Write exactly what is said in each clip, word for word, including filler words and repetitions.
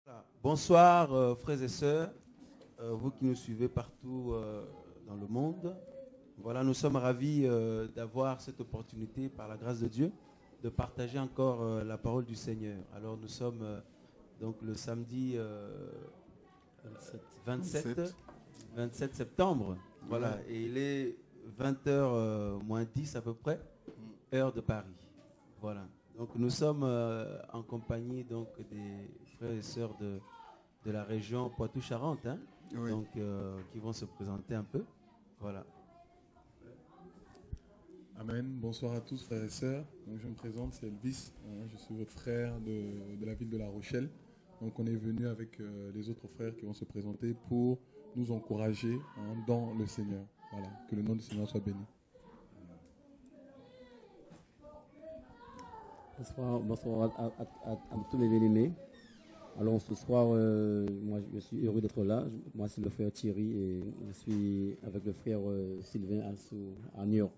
Voilà. Bonsoir euh, frères et sœurs, euh, vous qui nous suivez partout euh, dans le monde. Voilà, nous sommes ravis euh, d'avoir cette opportunité par la grâce de Dieu de partager encore euh, la parole du Seigneur. Alors nous sommes euh, donc le samedi euh, vingt-sept, vingt-sept septembre. Voilà, et il est vingt heures euh, moins dix à peu près, heure de Paris. Voilà. Donc nous sommes euh, en compagnie donc des frères et sœurs de, de la région Poitou-Charentes, hein, oui. donc euh, qui vont se présenter un peu. Voilà. Amen. Bonsoir à tous frères et sœurs. Donc, je me présente, c'est Elvis. Hein, je suis votre frère de, de la ville de La Rochelle. Donc on est venu avec euh, les autres frères qui vont se présenter pour nous encourager hein, dans le Seigneur. Voilà. Que le nom du Seigneur soit béni. Bonsoir, bonsoir à, à, à, à tous les bien-aimés. Alors ce soir, euh, moi je suis heureux d'être là. Moi c'est le frère Thierry et je suis avec le frère euh, Sylvain à, à New York.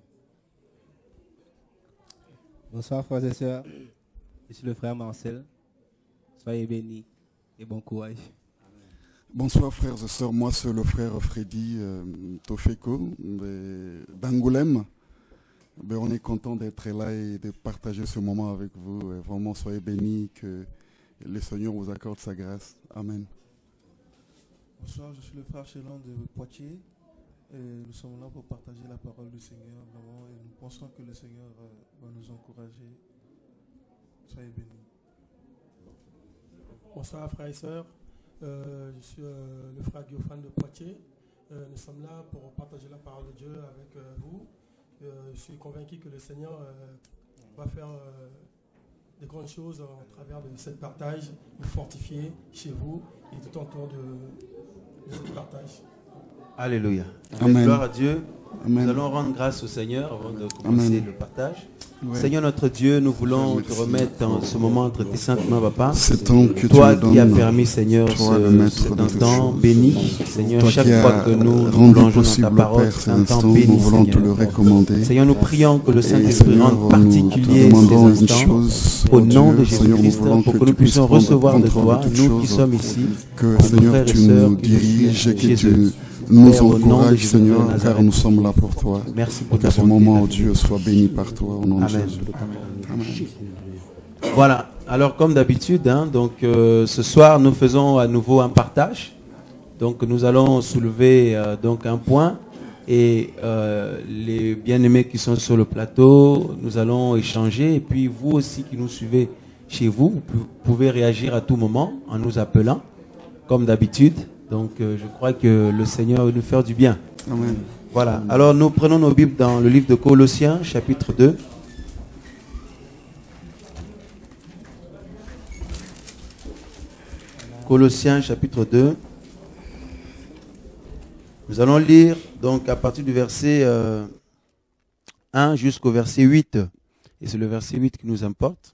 Bonsoir frères et sœurs, je suis le frère Marcel. Soyez bénis et bon courage. Bonsoir frères et sœurs, moi c'est le frère Freddy euh, Tofeko d'Angoulême. Ben, on est content d'être là et de partager ce moment avec vous. Et vraiment, soyez bénis, que le Seigneur vous accorde sa grâce. Amen. Bonsoir, je suis le frère Chélan de Poitiers. Et nous sommes là pour partager la parole du Seigneur. Vraiment, et nous pensons que le Seigneur euh, va nous encourager. Soyez bénis. Bonsoir frères et sœurs. Euh, je suis euh, le frère Guillaume de Poitiers. Euh, nous sommes là pour partager la parole de Dieu avec euh, vous. Euh, je suis convaincu que le Seigneur euh, va faire euh, de grandes choses en travers de ce partage, nous fortifier chez vous et tout autour de, de ce partage. Alléluia. Amen. Gloire à Dieu. Amen. Nous allons rendre grâce au Seigneur avant de commencer Amen. le partage. Ouais. Seigneur notre Dieu, nous voulons Merci. te remettre en ce moment entre tes saintes mains, Papa. C'est ton que Toi tu nous qui as donnes, permis, Seigneur, toi, le ce, maître cet de toutes instant choses. béni. Seigneur, Toi chaque qui fois as que nous nous rendu plongeons dans possible, ta parole, Père, c'est cet un temps instant, béni, nous voulons te Seigneur. le recommander. Seigneur, nous prions que le Et Saint-Esprit Seigneur, rende nous particulier te demandons ces une instants chose, au oh nom Dieu, de Seigneur, nous Jésus-Christ, voulons pour que que tu nous puisses puissions prendre recevoir de contrôle toi, de toutes nous qui choses. sommes ici, Que nos Seigneur, frères et tu sœurs nous qui nous diriges suivent et que chez tu eux. nous Père, au nom de encourages, Jésus de Seigneur, car Nazareth. nous sommes là pour toi. Merci pour Que ta ce bonté, moment, ta oh Dieu, soit béni par toi, au nom de Amen. Jésus. Amen. Voilà, alors comme d'habitude, hein, donc euh, ce soir nous faisons à nouveau un partage. Donc nous allons soulever euh, donc un point et euh, les bien-aimés qui sont sur le plateau, nous allons échanger et puis vous aussi qui nous suivez chez vous, vous pouvez réagir à tout moment en nous appelant comme d'habitude. Donc euh, je crois que le Seigneur va nous faire du bien. Amen. Voilà, alors nous prenons nos Bibles dans le livre de Colossiens chapitre deux. Colossiens chapitre deux. Nous allons lire donc à partir du verset euh, un jusqu'au verset huit. Et c'est le verset huit qui nous importe.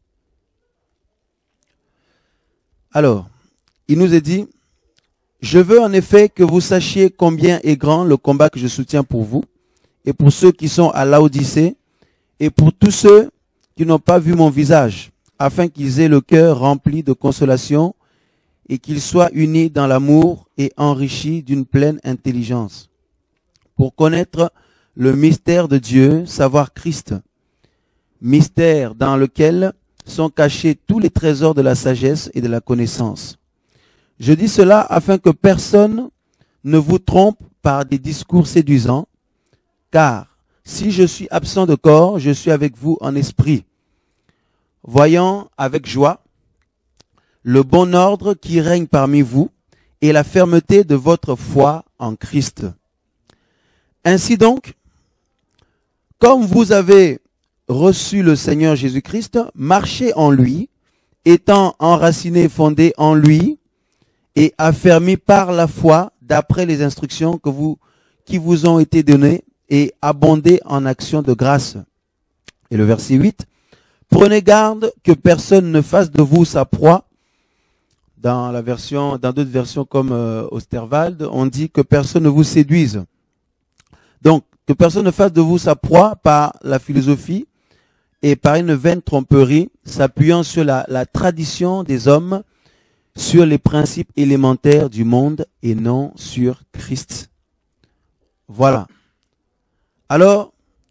Alors, il nous est dit, « Je veux en effet que vous sachiez combien est grand le combat que je soutiens pour vous, et pour ceux qui sont à Laodicée, et pour tous ceux qui n'ont pas vu mon visage, afin qu'ils aient le cœur rempli de consolation, et qu'ils soient unis dans l'amour et enrichis d'une pleine intelligence, pour connaître le mystère de Dieu, savoir Christ, mystère dans lequel sont cachés tous les trésors de la sagesse et de la connaissance. Je dis cela afin que personne ne vous trompe par des discours séduisants, car si je suis absent de corps, je suis avec vous en esprit, voyant avec joie le bon ordre qui règne parmi vous et la fermeté de votre foi en Christ. Ainsi donc, comme vous avez reçu le Seigneur Jésus-Christ, marchez en lui, étant enracinés, fondés en lui et affermis par la foi d'après les instructions que vous, qui vous ont été données et abondez en actions de grâce. Et le verset huit, prenez garde que personne ne fasse de vous sa proie. Dans la version, dans d'autres versions comme euh, Osterwald, on dit que personne ne vous séduise. Donc, que personne ne fasse de vous sa proie par la philosophie et par une vaine tromperie, s'appuyant sur la, la tradition des hommes sur les principes élémentaires du monde et non sur Christ. Voilà. Alors,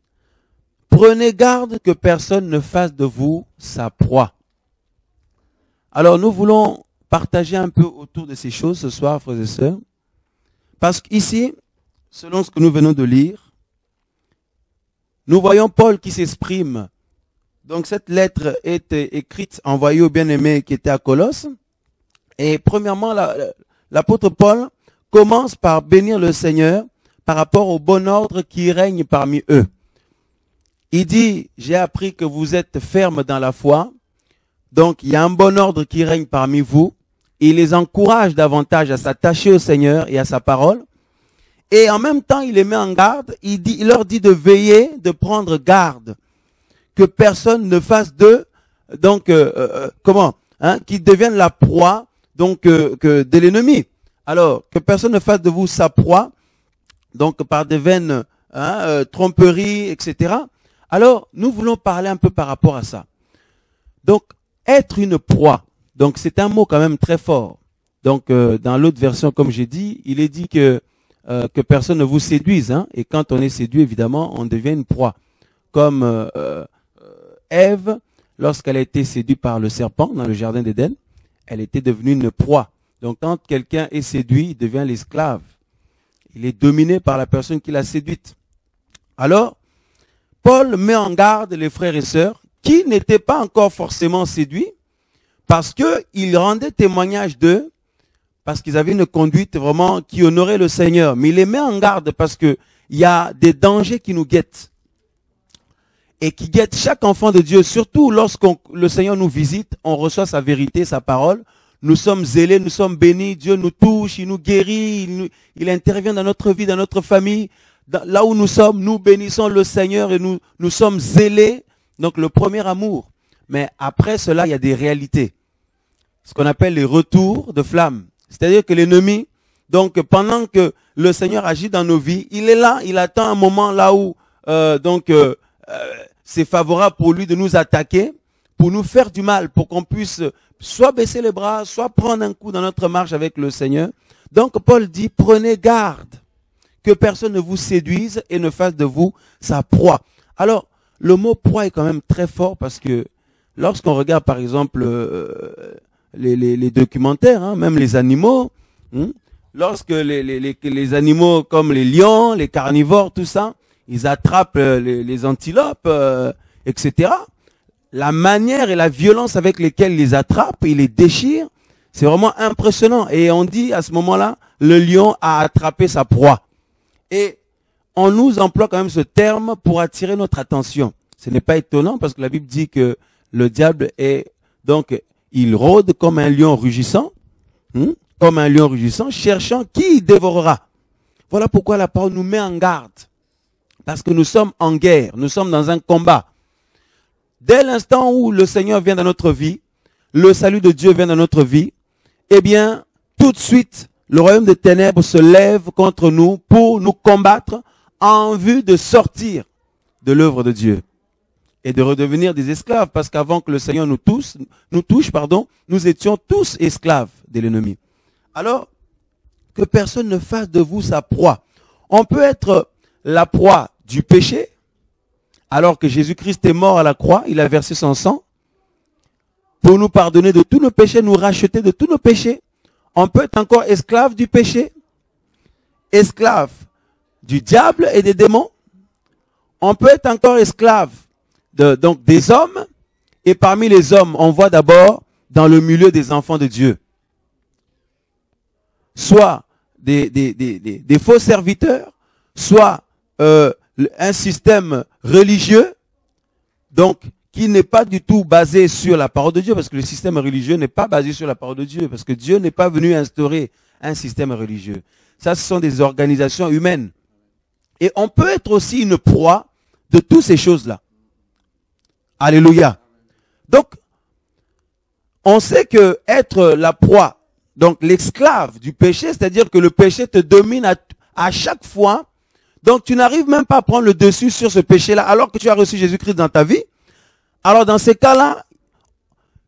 prenez garde que personne ne fasse de vous sa proie. Alors, nous voulons partager un peu autour de ces choses ce soir, frères et sœurs, parce qu'ici, selon ce que nous venons de lire, nous voyons Paul qui s'exprime. Donc, cette lettre est écrite, envoyée au bien-aimé qui était à Colosse. Et premièrement, l'apôtre Paul commence par bénir le Seigneur par rapport au bon ordre qui règne parmi eux. Il dit, j'ai appris que vous êtes fermes dans la foi. Donc, il y a un bon ordre qui règne parmi vous. Il les encourage davantage à s'attacher au Seigneur et à sa parole. Et en même temps, il les met en garde. Il, dit, il leur dit de veiller, de prendre garde. Que personne ne fasse d'eux, donc, euh, euh, comment, hein, qu'ils deviennent la proie, donc, euh, que de l'ennemi. Alors, que personne ne fasse de vous sa proie, donc, par des vaines, hein, euh, tromperies, et cetera. Alors, nous voulons parler un peu par rapport à ça. Donc, être une proie. Donc, c'est un mot quand même très fort. Donc, euh, dans l'autre version, comme j'ai dit, il est dit que, euh, que personne ne vous séduise, hein. Et quand on est séduit, évidemment, on devient une proie. Comme, euh, euh, Ève, lorsqu'elle a été séduite par le serpent dans le jardin d'Éden, elle était devenue une proie. Donc quand quelqu'un est séduit, il devient l'esclave. Il est dominé par la personne qui l'a séduite. Alors, Paul met en garde les frères et sœurs qui n'étaient pas encore forcément séduits parce qu'il rendait témoignage d'eux, parce qu'ils avaient une conduite vraiment qui honorait le Seigneur. Mais il les met en garde parce qu'il y a des dangers qui nous guettent. Et qui guette chaque enfant de Dieu, surtout lorsque le Seigneur nous visite, on reçoit sa vérité, sa parole, nous sommes zélés, nous sommes bénis, Dieu nous touche, il nous guérit, il, nous, il intervient dans notre vie, dans notre famille, dans, là où nous sommes, nous bénissons le Seigneur et nous, nous sommes zélés, donc le premier amour. Mais après cela, il y a des réalités, ce qu'on appelle les retours de flamme, c'est-à-dire que l'ennemi, donc pendant que le Seigneur agit dans nos vies, il est là, il attend un moment là où, euh, donc, euh, Euh, c'est favorable pour lui de nous attaquer, pour nous faire du mal, pour qu'on puisse soit baisser les bras, soit prendre un coup dans notre marche avec le Seigneur. Donc Paul dit, prenez garde que personne ne vous séduise et ne fasse de vous sa proie. Alors, le mot proie est quand même très fort parce que lorsqu'on regarde par exemple euh, les, les, les documentaires, hein, même les animaux, hein, lorsque les, les, les, les animaux comme les lions, les carnivores, tout ça, ils attrapent les, les antilopes, euh, et cetera. La manière et la violence avec lesquelles ils les attrapent, ils les déchirent, c'est vraiment impressionnant. Et on dit à ce moment-là, le lion a attrapé sa proie. Et on nous emploie quand même ce terme pour attirer notre attention. Ce n'est pas étonnant parce que la Bible dit que le diable est, donc, il rôde comme un lion rugissant, hein, comme un lion rugissant, cherchant qui il dévorera. Voilà pourquoi la parole nous met en garde. Parce que nous sommes en guerre, nous sommes dans un combat. Dès l'instant où le Seigneur vient dans notre vie, le salut de Dieu vient dans notre vie, eh bien, tout de suite, le royaume des ténèbres se lève contre nous pour nous combattre en vue de sortir de l'œuvre de Dieu et de redevenir des esclaves. Parce qu'avant que le Seigneur nous touche, nous touche, pardon, nous étions tous esclaves de l'ennemi. Alors, que personne ne fasse de vous sa proie. On peut être la proie du péché, alors que Jésus-Christ est mort à la croix, il a versé son sang pour nous pardonner de tous nos péchés, nous racheter de tous nos péchés. On peut être encore esclave du péché, esclave du diable et des démons. On peut être encore esclave de, donc des hommes, et parmi les hommes, on voit d'abord dans le milieu des enfants de Dieu, soit des, des, des, des, des faux serviteurs, soit euh, un système religieux, donc qui n'est pas du tout basé sur la parole de Dieu, parce que le système religieux n'est pas basé sur la parole de Dieu, parce que Dieu n'est pas venu instaurer un système religieux. Ça, ce sont des organisations humaines. Et on peut être aussi une proie de toutes ces choses-là. Alléluia. Donc, on sait que être la proie, donc l'esclave du péché, c'est-à-dire que le péché te domine à, à chaque fois. Donc, tu n'arrives même pas à prendre le dessus sur ce péché-là, alors que tu as reçu Jésus-Christ dans ta vie. Alors, dans ces cas-là,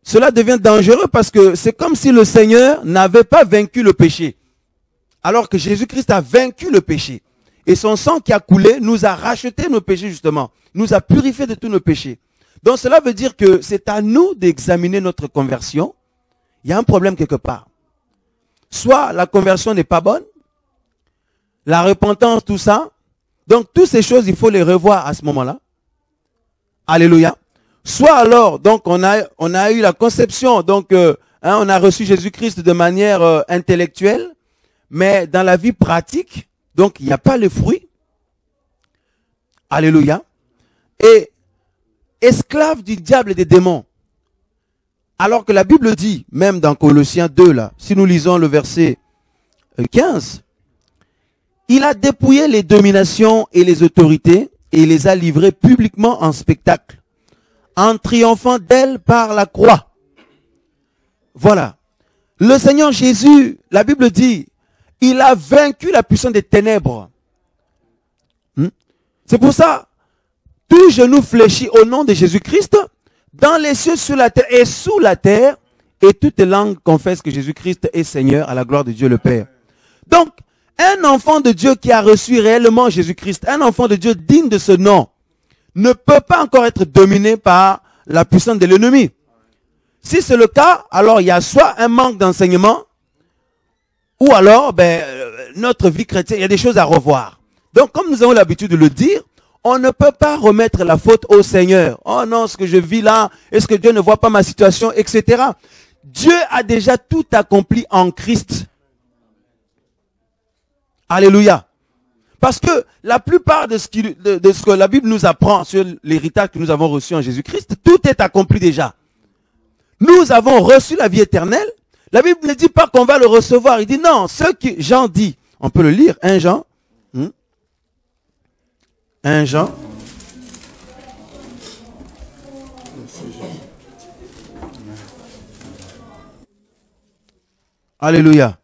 cela devient dangereux parce que c'est comme si le Seigneur n'avait pas vaincu le péché. Alors que Jésus-Christ a vaincu le péché. Et son sang qui a coulé nous a racheté nos péchés justement. Nous a purifiés de tous nos péchés. Donc cela veut dire que c'est à nous d'examiner notre conversion. Il y a un problème quelque part. Soit la conversion n'est pas bonne, la repentance, tout ça. Donc toutes ces choses, il faut les revoir à ce moment-là. Alléluia. Soit alors, donc on a, on a eu la conception, donc euh, hein, on a reçu Jésus-Christ de manière euh, intellectuelle, mais dans la vie pratique, donc il n'y a pas le fruit. Alléluia. Et esclave du diable et des démons. Alors que la Bible dit, même dans Colossiens deux, là, si nous lisons le verset quinze, il a dépouillé les dominations et les autorités et les a livrées publiquement en spectacle, en triomphant d'elles par la croix. Voilà. Le Seigneur Jésus, la Bible dit, il a vaincu la puissance des ténèbres. Hmm? C'est pour ça, tout genou fléchit au nom de Jésus-Christ, dans les cieux, sur la terre et sous la terre, et toute langue confesse que Jésus-Christ est Seigneur à la gloire de Dieu le Père. Donc, un enfant de Dieu qui a reçu réellement Jésus-Christ, un enfant de Dieu digne de ce nom, ne peut pas encore être dominé par la puissance de l'ennemi. Si c'est le cas, alors il y a soit un manque d'enseignement, ou alors ben, notre vie chrétienne, il y a des choses à revoir. Donc, comme nous avons l'habitude de le dire, on ne peut pas remettre la faute au Seigneur. Oh non, ce que je vis là, est-ce que Dieu ne voit pas ma situation, et cetera. Dieu a déjà tout accompli en Christ. Alléluia. Parce que la plupart de ce, qui, de, de ce que la Bible nous apprend sur l'héritage que nous avons reçu en Jésus-Christ, tout est accompli déjà. Nous avons reçu la vie éternelle. La Bible ne dit pas qu'on va le recevoir. Il dit non, ce que Jean dit, on peut le lire, un Jean. Hmm? un Jean. Alléluia.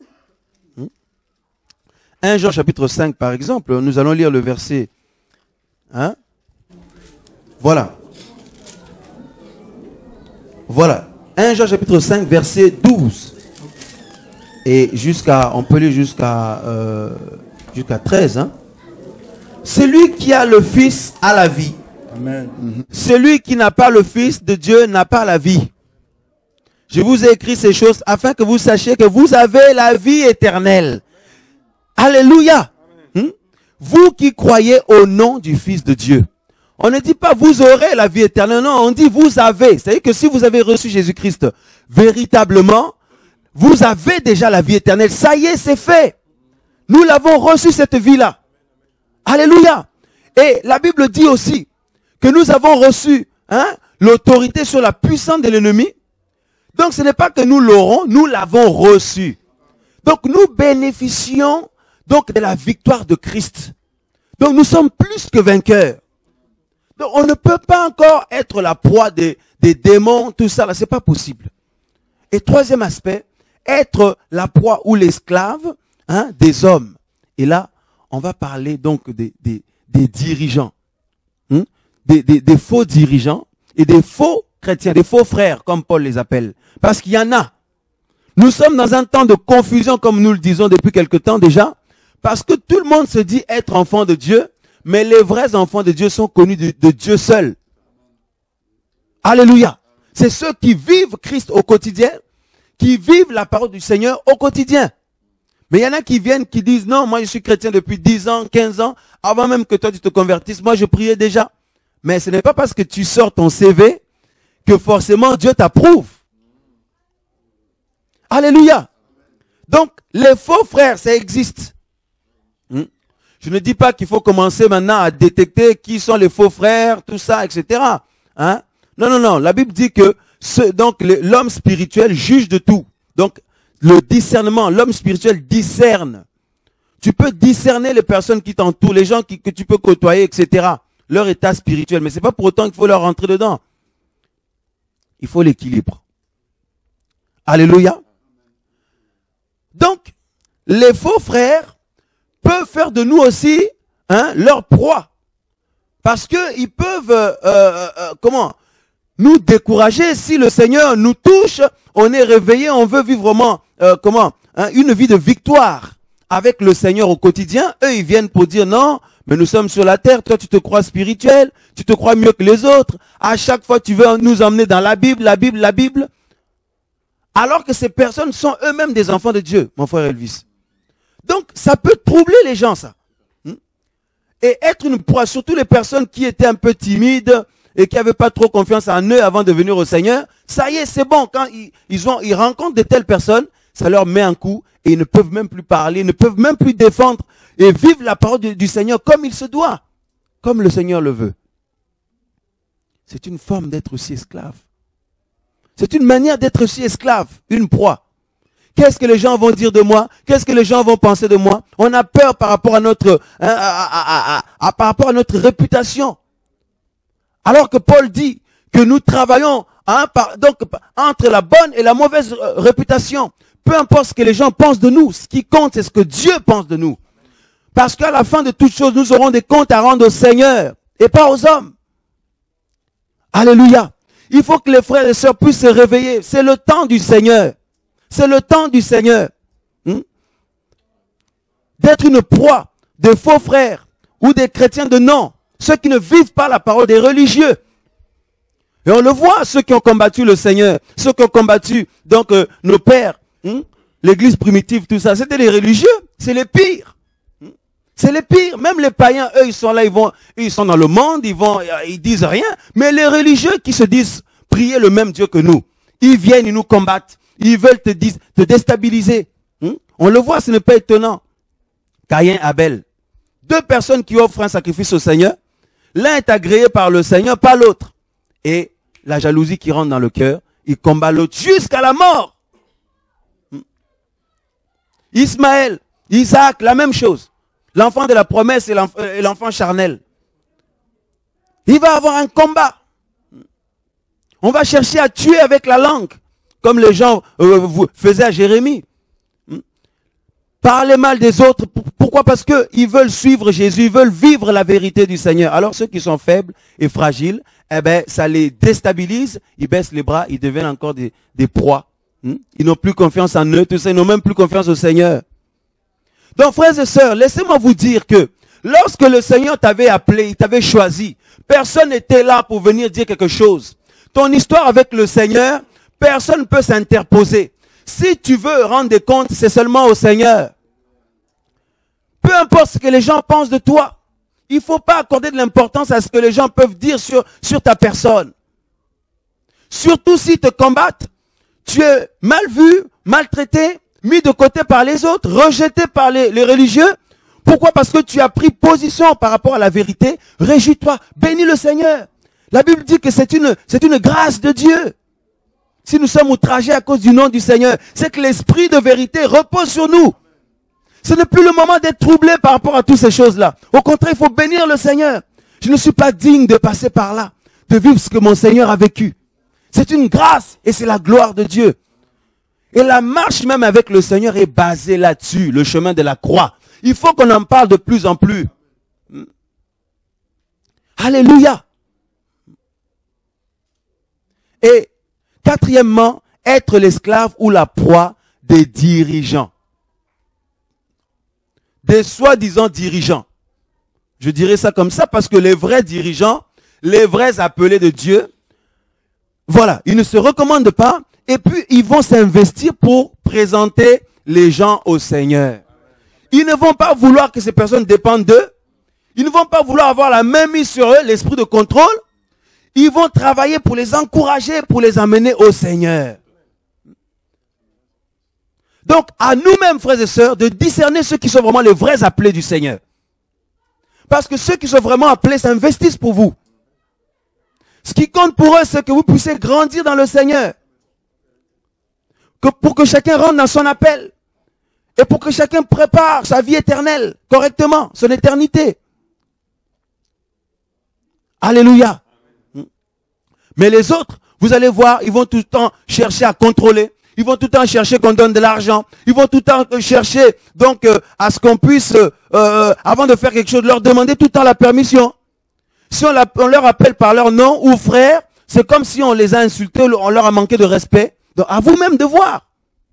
un Jean chapitre cinq par exemple, nous allons lire le verset. Hein? Voilà. Voilà. un Jean chapitre cinq verset douze. Et jusqu'à, on peut lire jusqu'à euh, jusqu'à treize. Hein? Celui qui a le Fils a la vie. Amen. Celui qui n'a pas le Fils de Dieu n'a pas la vie. Je vous ai écrit ces choses afin que vous sachiez que vous avez la vie éternelle. Alléluia. Hmm? Vous qui croyez au nom du Fils de Dieu. On ne dit pas vous aurez la vie éternelle. Non, on dit vous avez. C'est-à-dire que si vous avez reçu Jésus-Christ véritablement, vous avez déjà la vie éternelle. Ça y est, c'est fait. Nous l'avons reçu cette vie-là. Alléluia. Et la Bible dit aussi que nous avons reçu hein, l'autorité sur la puissance de l'ennemi. Donc ce n'est pas que nous l'aurons, nous l'avons reçu. Donc nous bénéficions donc de la victoire de Christ. Donc nous sommes plus que vainqueurs. Donc on ne peut pas encore être la proie des, des démons, tout ça là, c'est pas possible. Et troisième aspect, être la proie ou l'esclave hein, des hommes. Et là, on va parler donc des, des, des dirigeants, hein, des, des, des faux dirigeants et des faux chrétiens, des faux frères, comme Paul les appelle. Parce qu'il y en a. Nous sommes dans un temps de confusion, comme nous le disons depuis quelque temps déjà, parce que tout le monde se dit être enfant de Dieu, mais les vrais enfants de Dieu sont connus de, de Dieu seul. Alléluia. C'est ceux qui vivent Christ au quotidien, qui vivent la parole du Seigneur au quotidien. Mais il y en a qui viennent, qui disent, non, moi je suis chrétien depuis dix ans, quinze ans, avant même que toi tu te convertisses, moi je priais déjà. Mais ce n'est pas parce que tu sors ton C V que forcément Dieu t'approuve. Alléluia. Donc, les faux frères, ça existe. Hmm? Je ne dis pas qu'il faut commencer maintenant à détecter qui sont les faux frères, tout ça, et cetera. Hein? Non, non, non. La Bible dit que ce, donc l'homme spirituel juge de tout. Donc, le discernement, l'homme spirituel discerne. Tu peux discerner les personnes qui t'entourent, les gens qui, que tu peux côtoyer, et cetera. Leur état spirituel. Mais c'est pas pour autant qu'il faut leur rentrer dedans. Il faut l'équilibre. Alléluia. Donc, les faux frères peuvent faire de nous aussi hein, leur proie. Parce qu'ils peuvent, euh, euh, euh, comment, nous décourager. Si le Seigneur nous touche, on est réveillé, on veut vivre vraiment, euh, comment, hein, une vie de victoire avec le Seigneur au quotidien. Eux, ils viennent pour dire non, mais nous sommes sur la terre, toi tu te crois spirituel, tu te crois mieux que les autres. À chaque fois, tu veux nous emmener dans la Bible, la Bible, la Bible. Alors que ces personnes sont eux-mêmes des enfants de Dieu, mon frère Elvis. Donc, ça peut troubler les gens, ça. Et être une proie, surtout les personnes qui étaient un peu timides et qui n'avaient pas trop confiance en eux avant de venir au Seigneur, ça y est, c'est bon. Quand ils, ils, ont, ils rencontrent de telles personnes, ça leur met un coup et ils ne peuvent même plus parler, ils ne peuvent même plus défendre et vivre la parole du, du Seigneur comme il se doit, comme le Seigneur le veut. C'est une forme d'être aussi esclave. C'est une manière d'être aussi esclave, une proie. Qu'est-ce que les gens vont dire de moi? Qu'est-ce que les gens vont penser de moi? On a peur par rapport à notre, hein, à, à, à, à, par rapport à notre réputation. Alors que Paul dit que nous travaillons hein, par, donc, entre la bonne et la mauvaise réputation. Peu importe ce que les gens pensent de nous, ce qui compte, c'est ce que Dieu pense de nous. Parce qu'à la fin de toutes choses, nous aurons des comptes à rendre au Seigneur et pas aux hommes. Alléluia. Il faut que les frères et sœurs puissent se réveiller. C'est le temps du Seigneur. C'est le temps du Seigneur. Hmm? D'être une proie de faux frères ou des chrétiens de non. Ceux qui ne vivent pas la parole des religieux. Et on le voit, ceux qui ont combattu le Seigneur, ceux qui ont combattu donc euh, nos pères, hmm? l'église primitive, tout ça, c'était les religieux, c'est les pires. Hmm? C'est les pires. Même les païens, eux, ils sont là, ils vont, ils sont dans le monde, ils vont, ils disent rien. Mais les religieux qui se disent prier le même Dieu que nous, ils viennent, ils nous combattent. Ils veulent te, te déstabiliser. Hmm? On le voit, ce n'est pas étonnant. Caïn, Abel. Deux personnes qui offrent un sacrifice au Seigneur. L'un est agréé par le Seigneur, pas l'autre. Et la jalousie qui rentre dans le cœur, il combat l'autre jusqu'à la mort. Hmm? Ismaël, Isaac, la même chose. L'enfant de la promesse et l'enfant charnel. Il va avoir un combat. On va chercher à tuer avec la langue. Comme les gens euh, vous faisaient à Jérémie. Hmm? Parler mal des autres. Pourquoi? Parce qu'ils veulent suivre Jésus, ils veulent vivre la vérité du Seigneur. Alors ceux qui sont faibles et fragiles, eh ben, ça les déstabilise, ils baissent les bras, ils deviennent encore des, des proies. Hmm? Ils n'ont plus confiance en eux, tout ça, ils n'ont même plus confiance au Seigneur. Donc frères et sœurs, laissez-moi vous dire que lorsque le Seigneur t'avait appelé, il t'avait choisi, personne n'était là pour venir dire quelque chose. Ton histoire avec le Seigneur, personne ne peut s'interposer. Si tu veux rendre des comptes, c'est seulement au Seigneur. Peu importe ce que les gens pensent de toi. Il ne faut pas accorder de l'importance à ce que les gens peuvent dire sur, sur ta personne. Surtout s'ils te combattent, tu es mal vu, maltraité, mis de côté par les autres, rejeté par les, les religieux. Pourquoi? Parce que tu as pris position par rapport à la vérité. Réjouis-toi, bénis le Seigneur. La Bible dit que c'est une, c'est une grâce de Dieu. Si nous sommes outragés à cause du nom du Seigneur, c'est que l'esprit de vérité repose sur nous. Ce n'est plus le moment d'être troublé par rapport à toutes ces choses-là. Au contraire, il faut bénir le Seigneur. Je ne suis pas digne de passer par là, de vivre ce que mon Seigneur a vécu. C'est une grâce et c'est la gloire de Dieu. Et la marche même avec le Seigneur est basée là-dessus, le chemin de la croix. Il faut qu'on en parle de plus en plus. Alléluia. Et quatrièmement, être l'esclave ou la proie des dirigeants. Des soi-disant dirigeants. Je dirais ça comme ça parce que les vrais dirigeants, les vrais appelés de Dieu, voilà, ils ne se recommandent pas et puis ils vont s'investir pour présenter les gens au Seigneur. Ils ne vont pas vouloir que ces personnes dépendent d'eux. Ils ne vont pas vouloir avoir la main mise sur eux, l'esprit de contrôle. Ils vont travailler pour les encourager, pour les amener au Seigneur. Donc, à nous-mêmes, frères et sœurs, de discerner ceux qui sont vraiment les vrais appelés du Seigneur. Parce que ceux qui sont vraiment appelés s'investissent pour vous. Ce qui compte pour eux, c'est que vous puissiez grandir dans le Seigneur. Que pour que chacun rentre dans son appel. Et pour que chacun prépare sa vie éternelle correctement, son éternité. Alléluia. Mais les autres, vous allez voir, ils vont tout le temps chercher à contrôler. Ils vont tout le temps chercher qu'on donne de l'argent. Ils vont tout le temps chercher donc euh, à ce qu'on puisse, euh, euh, avant de faire quelque chose, leur demander tout le temps la permission. Si on, la, on leur appelle par leur nom ou frère, C'est comme si on les a insultés, on leur a manqué de respect. Donc, à vous-même de voir.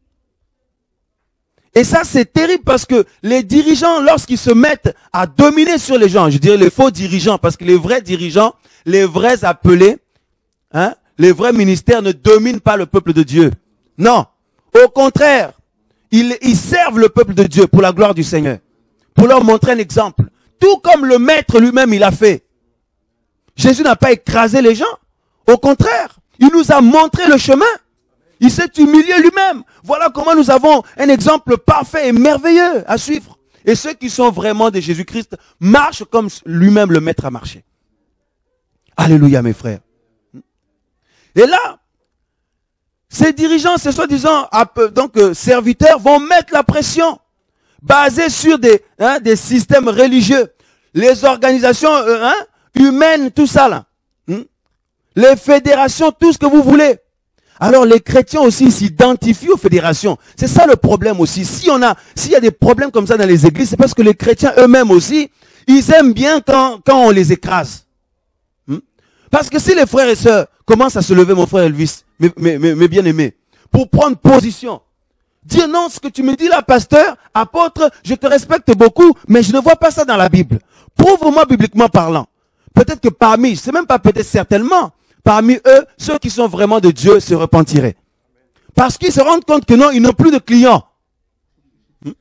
Et ça, c'est terrible parce que les dirigeants, lorsqu'ils se mettent à dominer sur les gens, je dirais les faux dirigeants, parce que les vrais dirigeants, les vrais appelés, hein, les vrais ministères ne dominent pas le peuple de Dieu. Non. Au contraire, ils, ils servent le peuple de Dieu pour la gloire du Seigneur. Pour leur montrer un exemple. Tout comme le maître lui-même, il a fait. Jésus n'a pas écrasé les gens. Au contraire, il nous a montré le chemin. Il s'est humilié lui-même. Voilà comment nous avons un exemple parfait et merveilleux à suivre. Et ceux qui sont vraiment de Jésus-Christ marchent comme lui-même le maître a marché. Alléluia, mes frères. Et là, ces dirigeants, ces soi-disant donc euh, serviteurs, vont mettre la pression basée sur des, hein, des systèmes religieux, les organisations euh, hein, humaines, tout ça là, hein, les fédérations, tout ce que vous voulez. Alors les chrétiens aussi s'identifient aux fédérations. C'est ça le problème aussi. Si on a, s'il y a des problèmes comme ça dans les églises, c'est parce que les chrétiens eux-mêmes aussi, ils aiment bien quand, quand on les écrase. Hmm? Parce que si les frères et sœurs commencent à se lever, mon frère Elvis, mes, mes, mes, mes bien-aimés, pour prendre position, dire non, ce que tu me dis là, pasteur, apôtre, je te respecte beaucoup, mais je ne vois pas ça dans la Bible. Prouve-moi bibliquement parlant. Peut-être que parmi, je sais même pas, peut-être certainement, parmi eux, ceux qui sont vraiment de Dieu se repentiraient. Parce qu'ils se rendent compte que non, ils n'ont plus de clients. Hmm?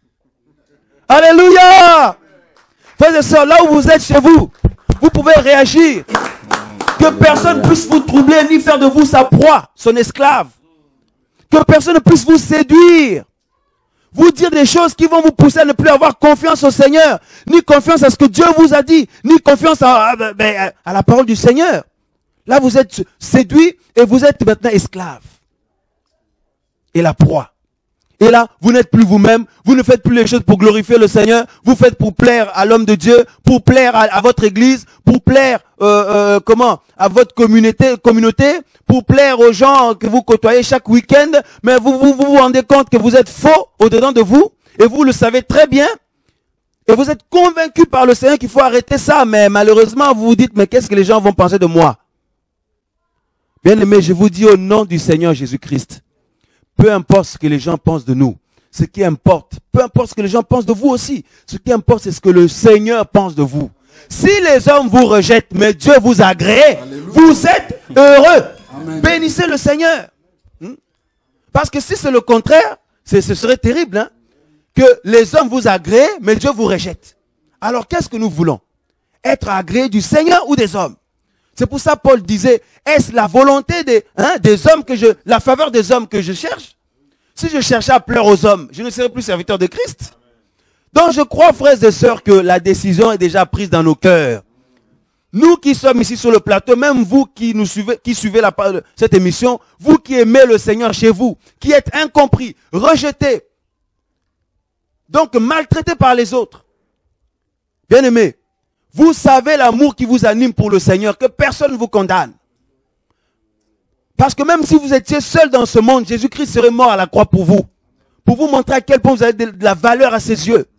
Alléluia! Frères et sœurs, là où vous êtes chez vous, vous pouvez réagir. Que personne ne puisse vous troubler, ni faire de vous sa proie, son esclave. Que personne ne puisse vous séduire. Vous dire des choses qui vont vous pousser à ne plus avoir confiance au Seigneur, ni confiance à ce que Dieu vous a dit, ni confiance à, à, à, à la parole du Seigneur. Là, vous êtes séduit et vous êtes maintenant esclave. Et la proie. Et là, vous n'êtes plus vous-même, vous ne faites plus les choses pour glorifier le Seigneur, vous faites pour plaire à l'homme de Dieu, pour plaire à, à votre église, pour plaire euh, euh, comment à votre communauté, communauté, pour plaire aux gens que vous côtoyez chaque week-end, mais vous, vous vous vous rendez compte que vous êtes faux au-dedans de vous, et vous le savez très bien, et vous êtes convaincu par le Seigneur qu'il faut arrêter ça, mais malheureusement, vous vous dites, mais qu'est-ce que les gens vont penser de moi? Bien-aimés, je vous dis au nom du Seigneur Jésus-Christ, peu importe ce que les gens pensent de nous, ce qui importe, peu importe ce que les gens pensent de vous aussi, ce qui importe, c'est ce que le Seigneur pense de vous. Si les hommes vous rejettent, mais Dieu vous agrée, vous êtes heureux. Amen. Bénissez le Seigneur. Hmm? Parce que si c'est le contraire, ce serait terrible, hein, que les hommes vous agréent, mais Dieu vous rejette. Alors qu'est-ce que nous voulons? Être agréés du Seigneur ou des hommes? C'est pour ça Paul disait, est-ce la volonté des, hein, des hommes que je, la faveur des hommes que je cherche? Si je cherchais à plaire aux hommes, je ne serais plus serviteur de Christ. Donc je crois, frères et sœurs, que la décision est déjà prise dans nos cœurs. Nous qui sommes ici sur le plateau, même vous qui nous suivez, qui suivez la, cette émission, vous qui aimez le Seigneur chez vous, qui êtes incompris, rejetés, donc maltraités par les autres. Bien-aimés, vous savez l'amour qui vous anime pour le Seigneur, que personne ne vous condamne. Parce que même si vous étiez seul dans ce monde, Jésus-Christ serait mort à la croix pour vous. Pour vous montrer à quel point vous avez de la valeur à ses yeux.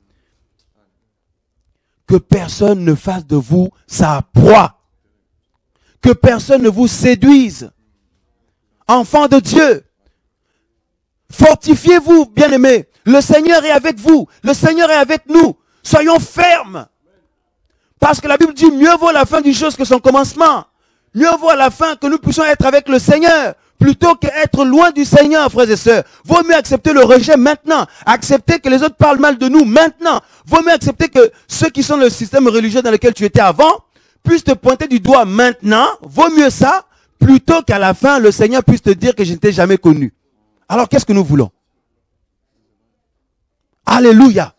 Que personne ne fasse de vous sa proie. Que personne ne vous séduise. Enfants de Dieu, fortifiez-vous, bien-aimés. Le Seigneur est avec vous. Le Seigneur est avec nous. Soyons fermes. Parce que la Bible dit, mieux vaut la fin d'une chose que son commencement. Mieux vaut à la fin que nous puissions être avec le Seigneur, plutôt qu'être loin du Seigneur, frères et sœurs. Vaut mieux accepter le rejet maintenant. Accepter que les autres parlent mal de nous maintenant. Vaut mieux accepter que ceux qui sont dans le système religieux dans lequel tu étais avant, puissent te pointer du doigt maintenant. Vaut mieux ça, plutôt qu'à la fin, le Seigneur puisse te dire que je ne t'ai jamais connu. Alors, qu'est-ce que nous voulons? Alléluia.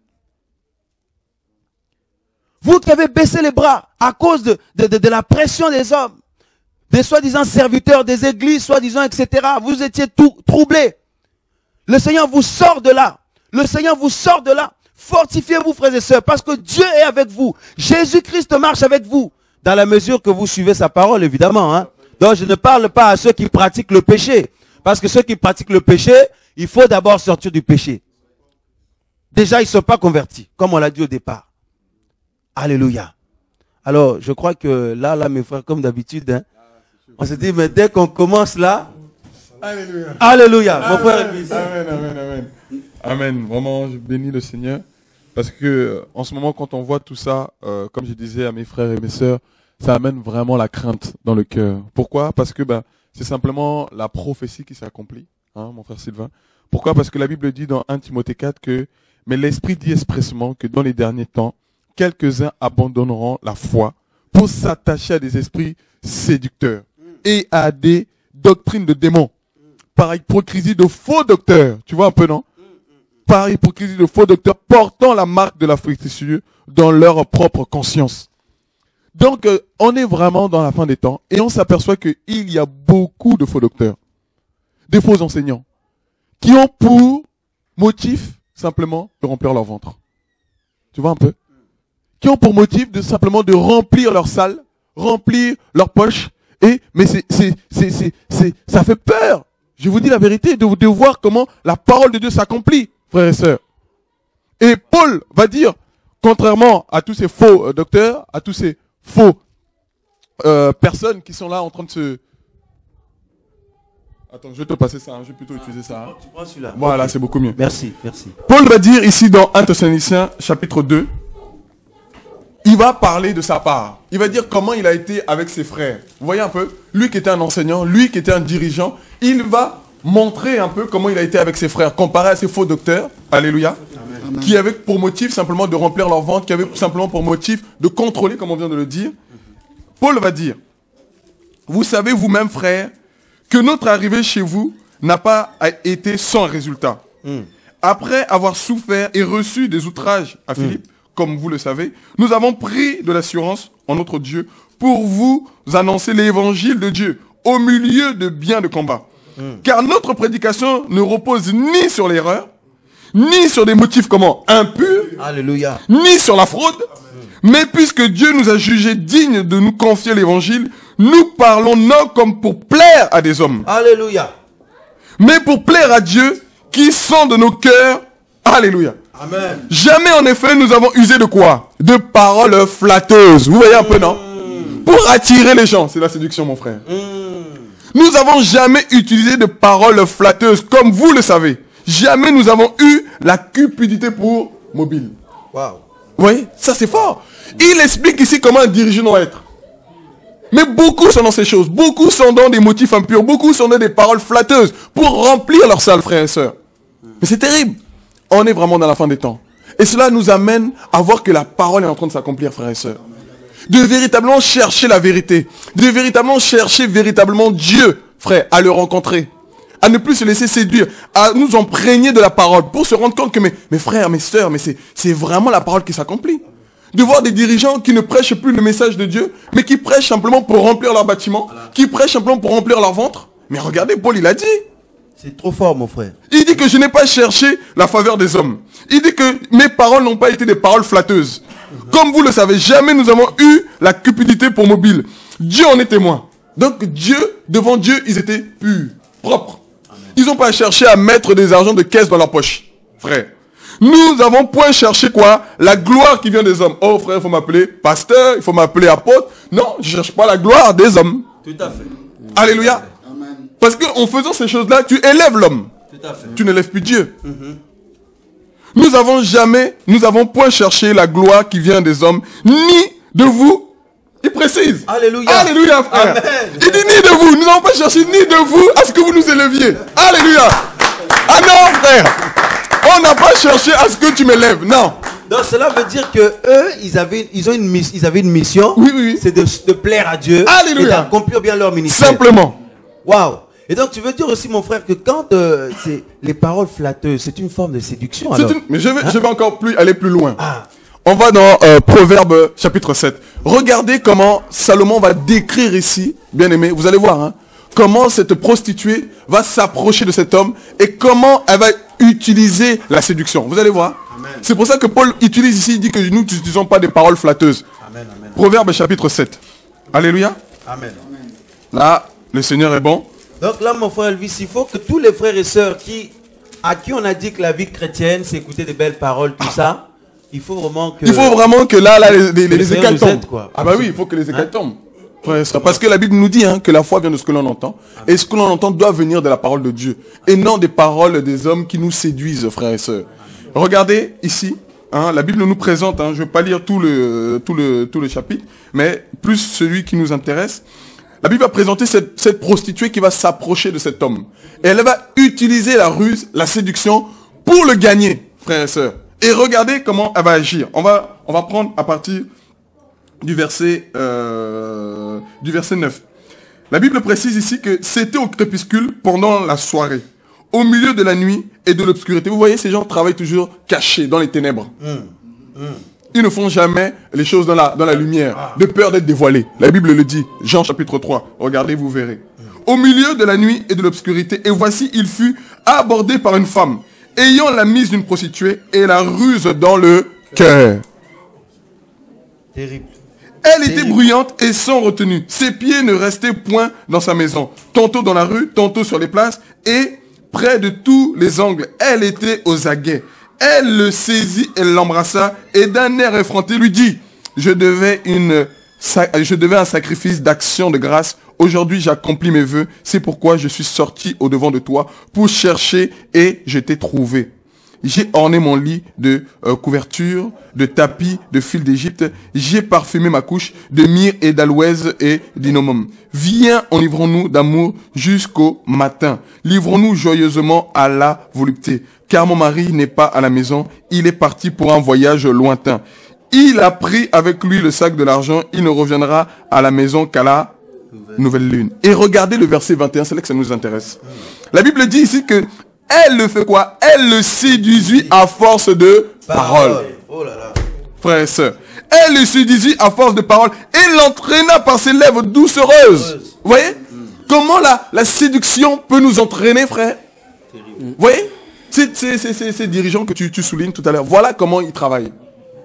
Vous qui avez baissé les bras à cause de, de, de, de la pression des hommes, des soi-disant serviteurs des églises, soi-disant, et cetera. Vous étiez tout troublés. Le Seigneur vous sort de là. Le Seigneur vous sort de là. Fortifiez-vous, frères et sœurs, parce que Dieu est avec vous. Jésus-Christ marche avec vous. Dans la mesure que vous suivez sa parole, évidemment. Hein. Donc, je ne parle pas à ceux qui pratiquent le péché. Parce que ceux qui pratiquent le péché, il faut d'abord sortir du péché. Déjà, ils ne sont pas convertis, comme on l'a dit au départ. Alléluia. Alors, je crois que là, là, mes frères, comme d'habitude, hein, On s'est dit, mais dès qu'on commence là, Alléluia. Alléluia, mon Amen. frère Elvis. Amen, amen, amen. Amen. Vraiment, je bénis le Seigneur. Parce que euh, en ce moment, quand on voit tout ça, euh, comme je disais à mes frères et mes sœurs, ça amène vraiment la crainte dans le cœur. Pourquoi? Parce que bah, c'est simplement la prophétie qui s'accomplit, hein, mon frère Sylvain. Pourquoi? Parce que la Bible dit dans un Timothée quatre que, mais l'Esprit dit expressément que dans les derniers temps, quelques-uns abandonneront la foi pour s'attacher à des esprits séducteurs et à des doctrines de démons. Par hypocrisie de faux docteurs. Tu vois un peu, non? Par hypocrisie de faux docteurs portant la marque de la frictionnure dans leur propre conscience. Donc, euh, on est vraiment dans la fin des temps et on s'aperçoit qu'il y a beaucoup de faux docteurs, des faux enseignants, qui ont pour motif simplement de remplir leur ventre. Tu vois un peu? Qui ont pour motif de simplement de remplir leur salle, remplir leur poche. Et, mais c'est, c'est, c'est, c'est, c'est, ça fait peur. Je vous dis la vérité, de, de voir comment la parole de Dieu s'accomplit, frères et sœurs. Et Paul va dire, contrairement à tous ces faux euh, docteurs, à tous ces faux euh, personnes qui sont là en train de se... Attends, je vais te passer ça, hein, je vais plutôt utiliser ça. Hein. Tu prends celui-là. Voilà, Ok. c'est beaucoup mieux. Merci, merci. Paul va dire ici dans un Thessaloniciens chapitre deux, il va parler de sa part. Il va dire comment il a été avec ses frères. Vous voyez un peu? Lui qui était un enseignant, lui qui était un dirigeant, il va montrer un peu comment il a été avec ses frères, comparé à ces faux docteurs, alléluia, Amen. Qui avaient pour motif simplement de remplir leur ventre, qui avaient simplement pour motif de contrôler, comme on vient de le dire. Paul va dire, vous savez vous-même, frères, que notre arrivée chez vous n'a pas été sans résultat. Mm. Après avoir souffert et reçu des outrages à Philippe, mm. comme vous le savez, nous avons pris de l'assurance en notre Dieu pour vous annoncer l'évangile de Dieu au milieu de bien de combat. Mm. Car notre prédication ne repose ni sur l'erreur, ni sur des motifs comment impurs, Alléluia. Ni sur la fraude, mm. mais puisque Dieu nous a jugés dignes de nous confier l'évangile, nous parlons non comme pour plaire à des hommes. Alléluia. Mais pour plaire à Dieu qui sent de nos cœurs. Alléluia. Amen. Jamais en effet nous avons usé de quoi? De paroles flatteuses. Vous voyez un peu, non? Mm. Pour attirer les gens. C'est la séduction, mon frère. Mm. Nous n'avons jamais utilisé de paroles flatteuses, comme vous le savez. Jamais nous avons eu la cupidité pour mobile. Wow. Vous voyez? Ça c'est fort. Il explique ici comment un dirigeant doit être. Mais beaucoup sont dans ces choses. Beaucoup sont dans des motifs impurs. Beaucoup sont dans des paroles flatteuses pour remplir leur salle, frères et sœurs. Mais c'est terrible. On est vraiment dans la fin des temps. Et cela nous amène à voir que la parole est en train de s'accomplir, frères et sœurs. De véritablement chercher la vérité. De véritablement chercher véritablement Dieu, frère, à le rencontrer. À ne plus se laisser séduire. À nous imprégner de la parole. Pour se rendre compte que mes, mes frères, mes sœurs, mais c'est, c'est vraiment la parole qui s'accomplit. De voir des dirigeants qui ne prêchent plus le message de Dieu, mais qui prêchent simplement pour remplir leur bâtiment, voilà. Qui prêchent simplement pour remplir leur ventre. Mais regardez, Paul, il a dit. C'est trop fort, mon frère. Il dit que je n'ai pas cherché la faveur des hommes. Il dit que mes paroles n'ont pas été des paroles flatteuses. Mm-hmm. Comme vous le savez, jamais nous avons eu la cupidité pour mobile. Dieu en est témoin. Donc Dieu, devant Dieu, ils étaient purs, propres. Amen. Ils n'ont pas cherché à mettre des argents de caisse dans leur poche, frère. Nous avons point cherché quoi? La gloire qui vient des hommes. Oh frère, il faut m'appeler pasteur, il faut m'appeler apôtre. Non, je ne cherche pas la gloire des hommes. Tout à fait. Alléluia. Amen. Parce qu'en faisant ces choses-là, tu élèves l'homme. Tout à fait. Tu n'élèves plus Dieu. Mm-hmm. Nous avons jamais, nous avons point cherché la gloire qui vient des hommes, ni de vous. Il précise. Alléluia. Alléluia, frère. Amen. Il dit ni de vous. Nous n'avons pas cherché ni de vous à ce que vous nous éleviez. Alléluia. Ah non, frère. On n'a pas cherché à ce que tu m'élèves, non. Donc cela veut dire que eux, ils avaient, ils ont une, miss, ils avaient une mission. Oui, oui, oui. C'est de, de plaire à Dieu. Alléluia. Et d'accomplir bien leur ministère. Simplement. Waouh. Et donc tu veux dire aussi, mon frère, que quand euh, c'est les paroles flatteuses, c'est une forme de séduction. Alors. Une, mais je vais, hein? je vais encore plus aller plus loin. Ah. On va dans euh, Proverbe chapitre sept. Regardez comment Salomon va décrire ici, bien aimé, vous allez voir, hein, comment cette prostituée va s'approcher de cet homme et comment elle va utiliser la séduction. Vous allez voir. Amen. C'est pour ça que Paul utilise ici, il dit que nous n'utilisons pas des paroles flatteuses. Amen, amen. Proverbe chapitre sept. Alléluia. Amen. Là, le Seigneur est bon. Donc là, mon frère Elvis, il faut que tous les frères et sœurs qui, à qui on a dit que la vie chrétienne, c'est écouter des belles paroles, tout ça, il faut vraiment que... Il faut vraiment que là, là les, les, les, les écailles tombent. Aide, quoi. Ah bah oui, il faut que les écailles hein? tombent. Frères et sœurs, parce que la Bible nous dit hein, que la foi vient de ce que l'on entend. Et ce que l'on entend doit venir de la parole de Dieu. Et non des paroles des hommes qui nous séduisent, frères et sœurs. Regardez ici, hein, la Bible nous présente, hein, je ne vais pas lire tout le, tout, le, tout le chapitre, mais plus celui qui nous intéresse. La Bible va présenter cette, cette prostituée qui va s'approcher de cet homme. Et elle va utiliser la ruse, la séduction, pour le gagner, frères et sœurs. Et regardez comment elle va agir. On va, on va prendre à partir du verset, euh, du verset neuf. La Bible précise ici que c'était au crépuscule pendant la soirée, au milieu de la nuit et de l'obscurité. Vous voyez, ces gens travaillent toujours cachés dans les ténèbres. Mmh. Mmh. Ils ne font jamais les choses dans la, dans la lumière, de peur d'être dévoilés. La Bible le dit, Jean chapitre trois. Regardez, vous verrez. Au milieu de la nuit et de l'obscurité, et voici, il fut abordé par une femme, ayant la mise d'une prostituée et la ruse dans le cœur. Terrible. Elle était bruyante et sans retenue. Ses pieds ne restaient point dans sa maison. Tantôt dans la rue, tantôt sur les places, et près de tous les angles. Elle était aux aguets. Elle le saisit, elle l'embrassa, et d'un air effronté lui dit, je devais, une, je devais un sacrifice d'action de grâce. Aujourd'hui, j'accomplis mes vœux. C'est pourquoi je suis sorti au-devant de toi pour chercher, et je t'ai trouvé. J'ai orné mon lit de euh, couverture, de tapis, de fil d'Égypte. J'ai parfumé ma couche de myrrhe et d'aloès et d'innomum. Viens, enivrons-nous d'amour jusqu'au matin. Livrons-nous joyeusement à la volupté. Car mon mari n'est pas à la maison. Il est parti pour un voyage lointain. Il a pris avec lui le sac de l'argent. Il ne reviendra à la maison qu'à la nouvelle lune. Et regardez le verset vingt et un, c'est là que ça nous intéresse. La Bible dit ici que elle le fait quoi? Elle le séduisit à force de parole. Oh là là. Frères et sœurs. Elle le séduisit à force de parole et l'entraîna par ses lèvres doucereuses. Vous voyez mm. Comment la, la séduction peut nous entraîner, frère? Vous voyez Ces, ces, ces, ces dirigeants que tu, tu soulignes tout à l'heure, voilà comment ils travaillent.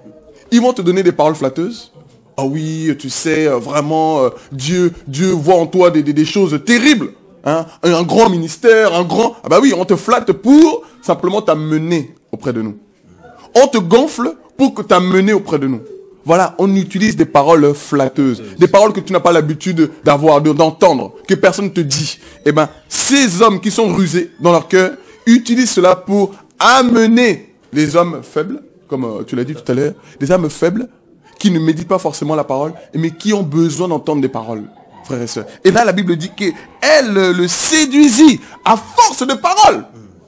Ils vont te donner des paroles flatteuses. Ah oui, tu sais, vraiment, euh, Dieu, Dieu voit en toi des, des, des choses terribles. Hein, un grand ministère, un grand... Ah bah oui, on te flatte pour simplement t'amener auprès de nous. On te gonfle pour que t'amener auprès de nous. Voilà, on utilise des paroles flatteuses, des paroles que tu n'as pas l'habitude d'avoir, d'entendre, que personne ne te dit. Eh bien, ces hommes qui sont rusés dans leur cœur utilisent cela pour amener les hommes faibles, comme euh, tu l'as dit tout à l'heure, des hommes faibles qui ne méditent pas forcément la parole, mais qui ont besoin d'entendre des paroles. Frères et sœurs. Et là, la Bible dit qu'elle le séduisit à force de parole.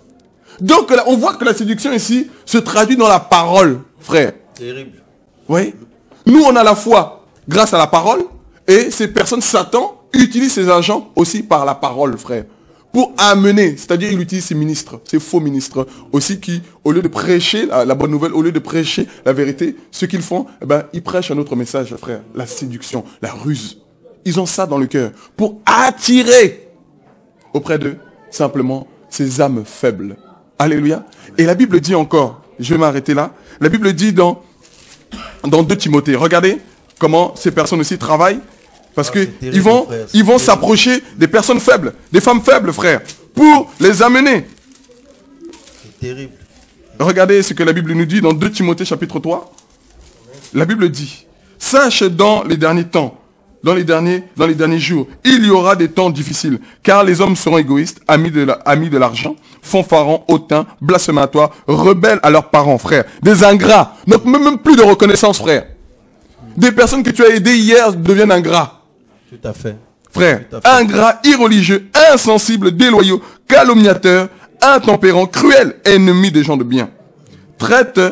Donc, là, on voit que la séduction ici se traduit dans la parole, frère. Terrible. Oui. Nous, on a la foi grâce à la parole, et ces personnes, Satan, utilise ses agents aussi par la parole, frère. Pour amener, c'est-à-dire il utilise ses ministres, ses faux ministres, aussi qui, au lieu de prêcher la, la bonne nouvelle, au lieu de prêcher la vérité, ce qu'ils font, eh ben, ils prêchent un autre message, frère. La séduction, la ruse. Ils ont ça dans le cœur pour attirer auprès d'eux simplement ces âmes faibles. Alléluia. Et la Bible dit encore, je vais m'arrêter là, la Bible dit dans, dans deux Timothée, regardez comment ces personnes aussi travaillent, parce ah, que ils vont, frère, ils vont s'approcher des personnes faibles, des femmes faibles, frère, pour les amener. C'est terrible. Regardez ce que la Bible nous dit dans deux Timothée chapitre trois. La Bible dit, sache dans les derniers temps, Dans les, derniers, dans les derniers jours, il y aura des temps difficiles, car les hommes seront égoïstes, amis de, la, amis de l'argent, fanfarons, hautains, blasphématoires, rebelles à leurs parents, frère. Des ingrats, donc même, même plus de reconnaissance, frère. Des personnes que tu as aidées hier deviennent ingrats. Tout à fait. Frère, Tout à fait. ingrats, irreligieux, insensibles, déloyaux, calomniateurs, intempérants, cruels, ennemis des gens de bien. Traite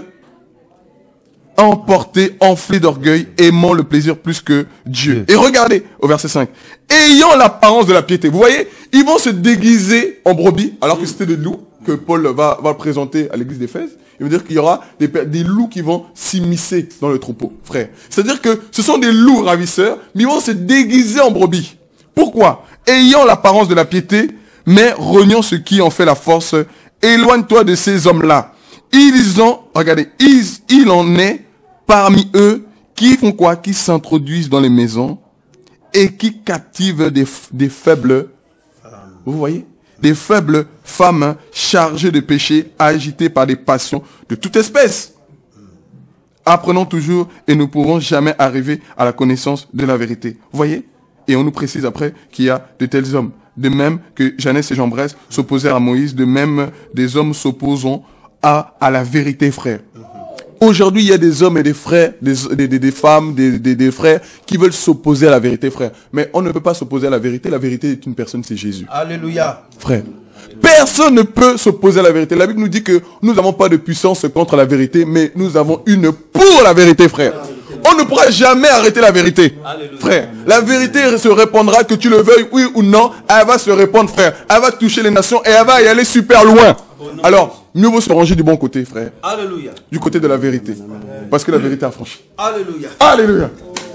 emporté, enflé d'orgueil, aimant le plaisir plus que Dieu. Et regardez au verset cinq. Ayant l'apparence de la piété. Vous voyez, ils vont se déguiser en brebis, alors que c'était des loups que Paul va, va présenter à l'église d'Éphèse. Il veut dire qu'il y aura des, des loups qui vont s'immiscer dans le troupeau, frère. C'est-à-dire que ce sont des loups ravisseurs, mais ils vont se déguiser en brebis. Pourquoi? Ayant l'apparence de la piété, mais reniant ce qui en fait la force, éloigne-toi de ces hommes-là. Ils ont, regardez, ils, il en est parmi eux qui font quoi? Qui s'introduisent dans les maisons et qui captivent des, des faibles, vous voyez, des faibles femmes chargées de péché, agitées par des passions de toute espèce. Apprenons toujours et ne pourrons jamais arriver à la connaissance de la vérité. Vous voyez? Et on nous précise après qu'il y a de tels hommes. De même que Jeannès et Jean Bresse s'opposèrent à Moïse, de même des hommes s'opposent à, à la vérité, frère. Aujourd'hui, il y a des hommes et des frères, des, des, des, des femmes, des, des, des frères qui veulent s'opposer à la vérité, frère. Mais on ne peut pas s'opposer à la vérité. La vérité est une personne, c'est Jésus. Alléluia. Frère. Personne ne peut s'opposer à la vérité. La Bible nous dit que nous n'avons pas de puissance contre la vérité, mais nous avons une pour la vérité, frère. On ne pourra jamais arrêter la vérité. Alléluia. Frère, la vérité se répandra, que tu le veuilles, oui ou non, elle va se répandre, frère. Elle va toucher les nations et elle va y aller super loin. Alors, mieux vaut se ranger du bon côté, frère. Alléluia. Du côté de la vérité. Parce que la vérité a franchi. Alléluia. Alléluia.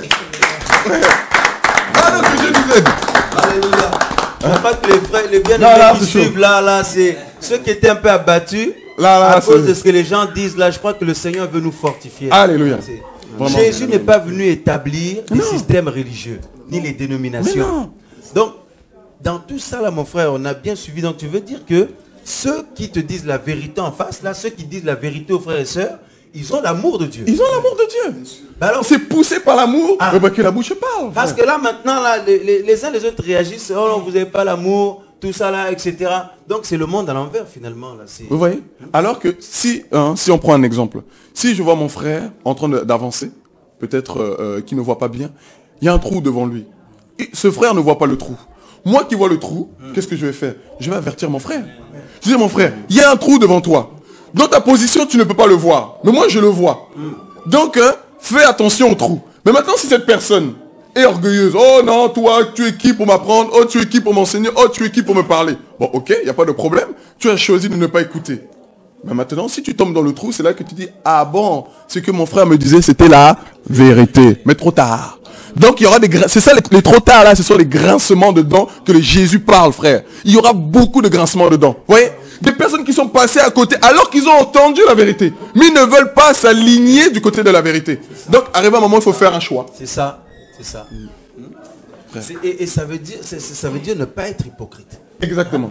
Alors que Dieu nous aide. Alléluia. Hein? Pas que les frères, les bien-aimés qui suivent là, là, c'est ceux qui étaient un peu abattus là, là, à cause de ce que les gens disent là. Je crois que le Seigneur veut nous fortifier. Alléluia. Vraiment. Jésus n'est pas venu établir les systèmes religieux, ni les dénominations. Donc, dans tout ça là, mon frère, on a bien suivi. Donc, tu veux dire que ceux qui te disent la vérité en face, là, ceux qui disent la vérité aux frères et sœurs, ils ont l'amour de Dieu. Ils ont l'amour de Dieu. Ben alors, c'est poussé par l'amour, ah, mais que la bouche parle. Parce frère. Que là, maintenant, là, les, les, les uns les autres réagissent. Oh, vous n'avez pas l'amour, tout ça là, et cetera. Donc, c'est le monde à l'envers, finalement. Là, vous voyez? Alors que si, hein, si on prend un exemple, si je vois mon frère en train d'avancer, peut-être euh, qui ne voit pas bien, il y a un trou devant lui. Et ce frère ne voit pas le trou. Moi qui vois le trou, mmh. qu'est-ce que je vais faire? Je vais avertir mon frère. Je dis, mon frère, il y a un trou devant toi. Dans ta position, tu ne peux pas le voir. Mais moi, je le vois. Mmh. Donc, hein, fais attention au trou. Mais maintenant, si cette personne est orgueilleuse, oh non, toi, tu es qui pour m'apprendre? Oh, tu es qui pour m'enseigner? Oh, tu es qui pour me parler? Bon, ok, il n'y a pas de problème. Tu as choisi de ne pas écouter. Mais maintenant, si tu tombes dans le trou, c'est là que tu dis, ah bon, ce que mon frère me disait, c'était la vérité. Mais trop tard. Donc, il y aura des... C'est ça, les, les trop tard, là, ce sont les grincements de dents que le Jésus parle, frère. Il y aura beaucoup de grincements de dents. Vous voyez? Des personnes qui sont passées à côté, alors qu'ils ont entendu la vérité. Mais ils ne veulent pas s'aligner du côté de la vérité. Donc, arrivé à un moment, il faut faire un choix. C'est ça. C'est ça. Mmh. Et, et ça veut dire, c'est, ça veut dire ne pas être hypocrite. Exactement.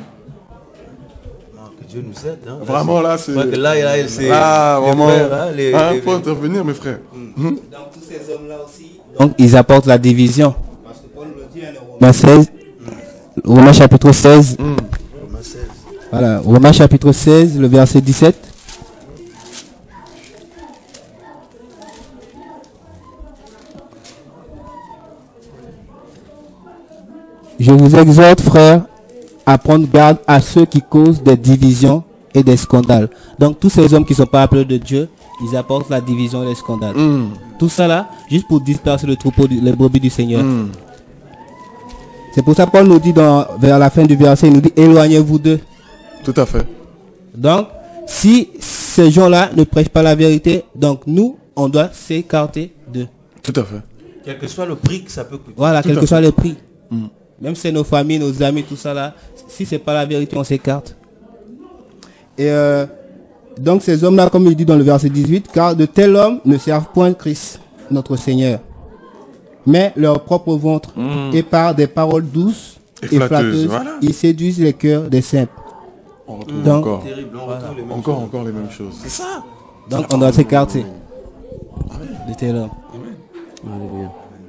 Dieu nous aide. Hein. Vraiment là, c'est... Là, là, c'est... Ah, vraiment. Il hein, faut intervenir, mes frères. Mm. Donc, tous ces hommes-là aussi... Donc, ils apportent la division. Parce que Paul le dit dans Romains seize. Romains chapitre seize. Mm. Romains seize. Voilà, Romains chapitre seize, le verset dix-sept. Je vous exhorte, frères, à prendre garde à ceux qui causent des divisions et des scandales. Donc tous ces hommes qui ne sont pas appelés de Dieu, ils apportent la division et les scandales. Mm. Tout ça là, juste pour disperser le troupeau, du, les brebis du Seigneur. Mm. C'est pour ça que Paul nous dit dans, vers la fin du verset, il nous dit éloignez-vous d'eux. Tout à fait. Donc, si ces gens-là ne prêchent pas la vérité, donc nous, on doit s'écarter d'eux. Tout à fait. Quel que soit le prix que ça peut coûter. Voilà, tout quel que fait. soit le prix. Mm. Même si c'est nos familles, nos amis, tout ça là, si c'est pas la vérité, on s'écarte. Et euh, donc ces hommes-là, comme il dit dans le verset dix-huit, car de tels hommes ne servent point Christ, notre Seigneur, mais leur propre ventre, mmh. et par des paroles douces et, et flatteuses, flatteuses voilà. ils séduisent les cœurs des simples. On retrouve donc, encore, terrible, on voilà. retrouve les mêmes encore, choses. encore les mêmes choses. C'est ça. Donc on doit s'écarter de tels hommes. Alléluia.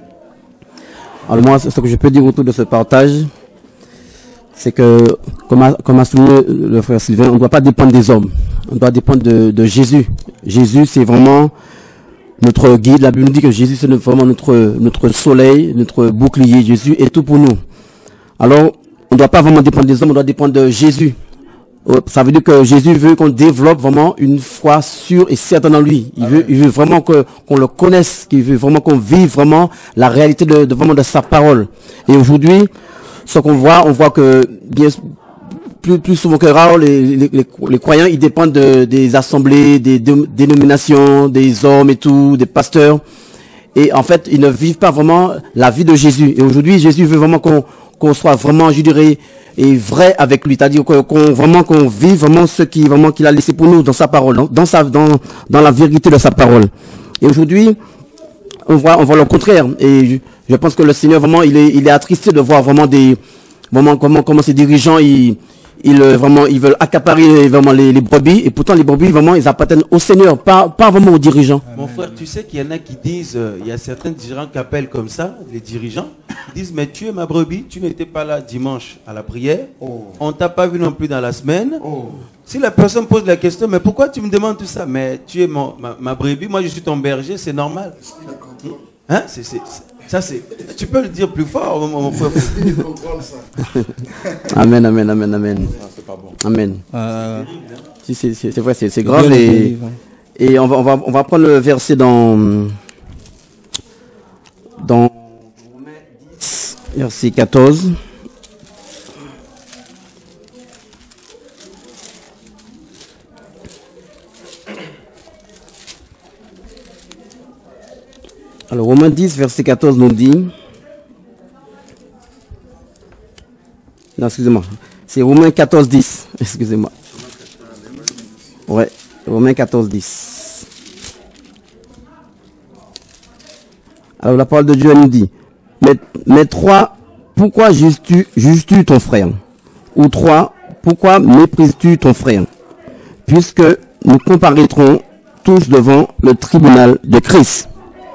Alors moi, ce que je peux dire autour de ce partage, c'est que, comme a, comme a souligné le frère Sylvain, on ne doit pas dépendre des hommes. On doit dépendre de, de Jésus. Jésus, c'est vraiment notre guide. La Bible nous dit que Jésus, c'est vraiment notre, notre soleil, notre bouclier. Jésus est tout pour nous. Alors, on ne doit pas vraiment dépendre des hommes, on doit dépendre de Jésus. Ça veut dire que Jésus veut qu'on développe vraiment une foi sûre et certaine en lui. Il Amen. veut, il veut vraiment que, qu'on le connaisse, qu'il veut vraiment qu'on vive vraiment la réalité de, de vraiment de sa parole. Et aujourd'hui, ce qu'on voit, on voit que bien plus, plus souvent que rare, les, les, les, les croyants, ils dépendent de, des assemblées, des, des dénominations, des hommes et tout, des pasteurs. Et en fait, ils ne vivent pas vraiment la vie de Jésus. Et aujourd'hui, Jésus veut vraiment qu'on, qu'on soit vraiment, je dirais, et vrai avec lui, c'est-à-dire qu'on, qu'on vraiment qu'on vive vraiment ce qui vraiment qu'il a laissé pour nous dans sa parole, dans, dans sa dans dans la vérité de sa parole. Et aujourd'hui, on voit on voit le contraire. Et je, je pense que le Seigneur vraiment il est il est attristé de voir vraiment des vraiment comment comment ces dirigeants ils ils euh, vraiment ils veulent accaparer vraiment les, les brebis, et pourtant les brebis vraiment ils appartiennent au Seigneur, pas pas vraiment aux dirigeants. Mon frère, tu sais qu'il y en a qui disent, euh, il y a certains dirigeants qui appellent comme ça, les dirigeants, ils disent mais tu es ma brebis, tu n'étais pas là dimanche à la prière, oh. on t'a pas vu non plus dans la semaine. Oh. Si la personne pose la question, mais pourquoi tu me demandes tout ça? Mais tu es mon, ma, ma brebis, moi je suis ton berger, c'est normal. Hein? C'est, c'est, ça c'est. Tu peux le dire plus fort, mon, mon frère. Amen, amen, amen, amen. Ah, c'est pas bon. Amen. Euh, si, c'est, c'est, c'est vrai, c'est, c'est grave. Et, et on va, on va, on va prendre le verset dans, dans verset quatorze. Alors, Romains dix, verset quatorze nous dit... Non, excusez-moi. C'est Romains quatorze, dix. Excusez-moi. Ouais, Romains quatorze, dix. Alors, la parole de Dieu, elle nous dit... Mais, mais trois, pourquoi juges-tu, juges-tu ton frère? Ou trois, pourquoi méprises-tu ton frère? Puisque nous comparaîtrons tous devant le tribunal de Christ.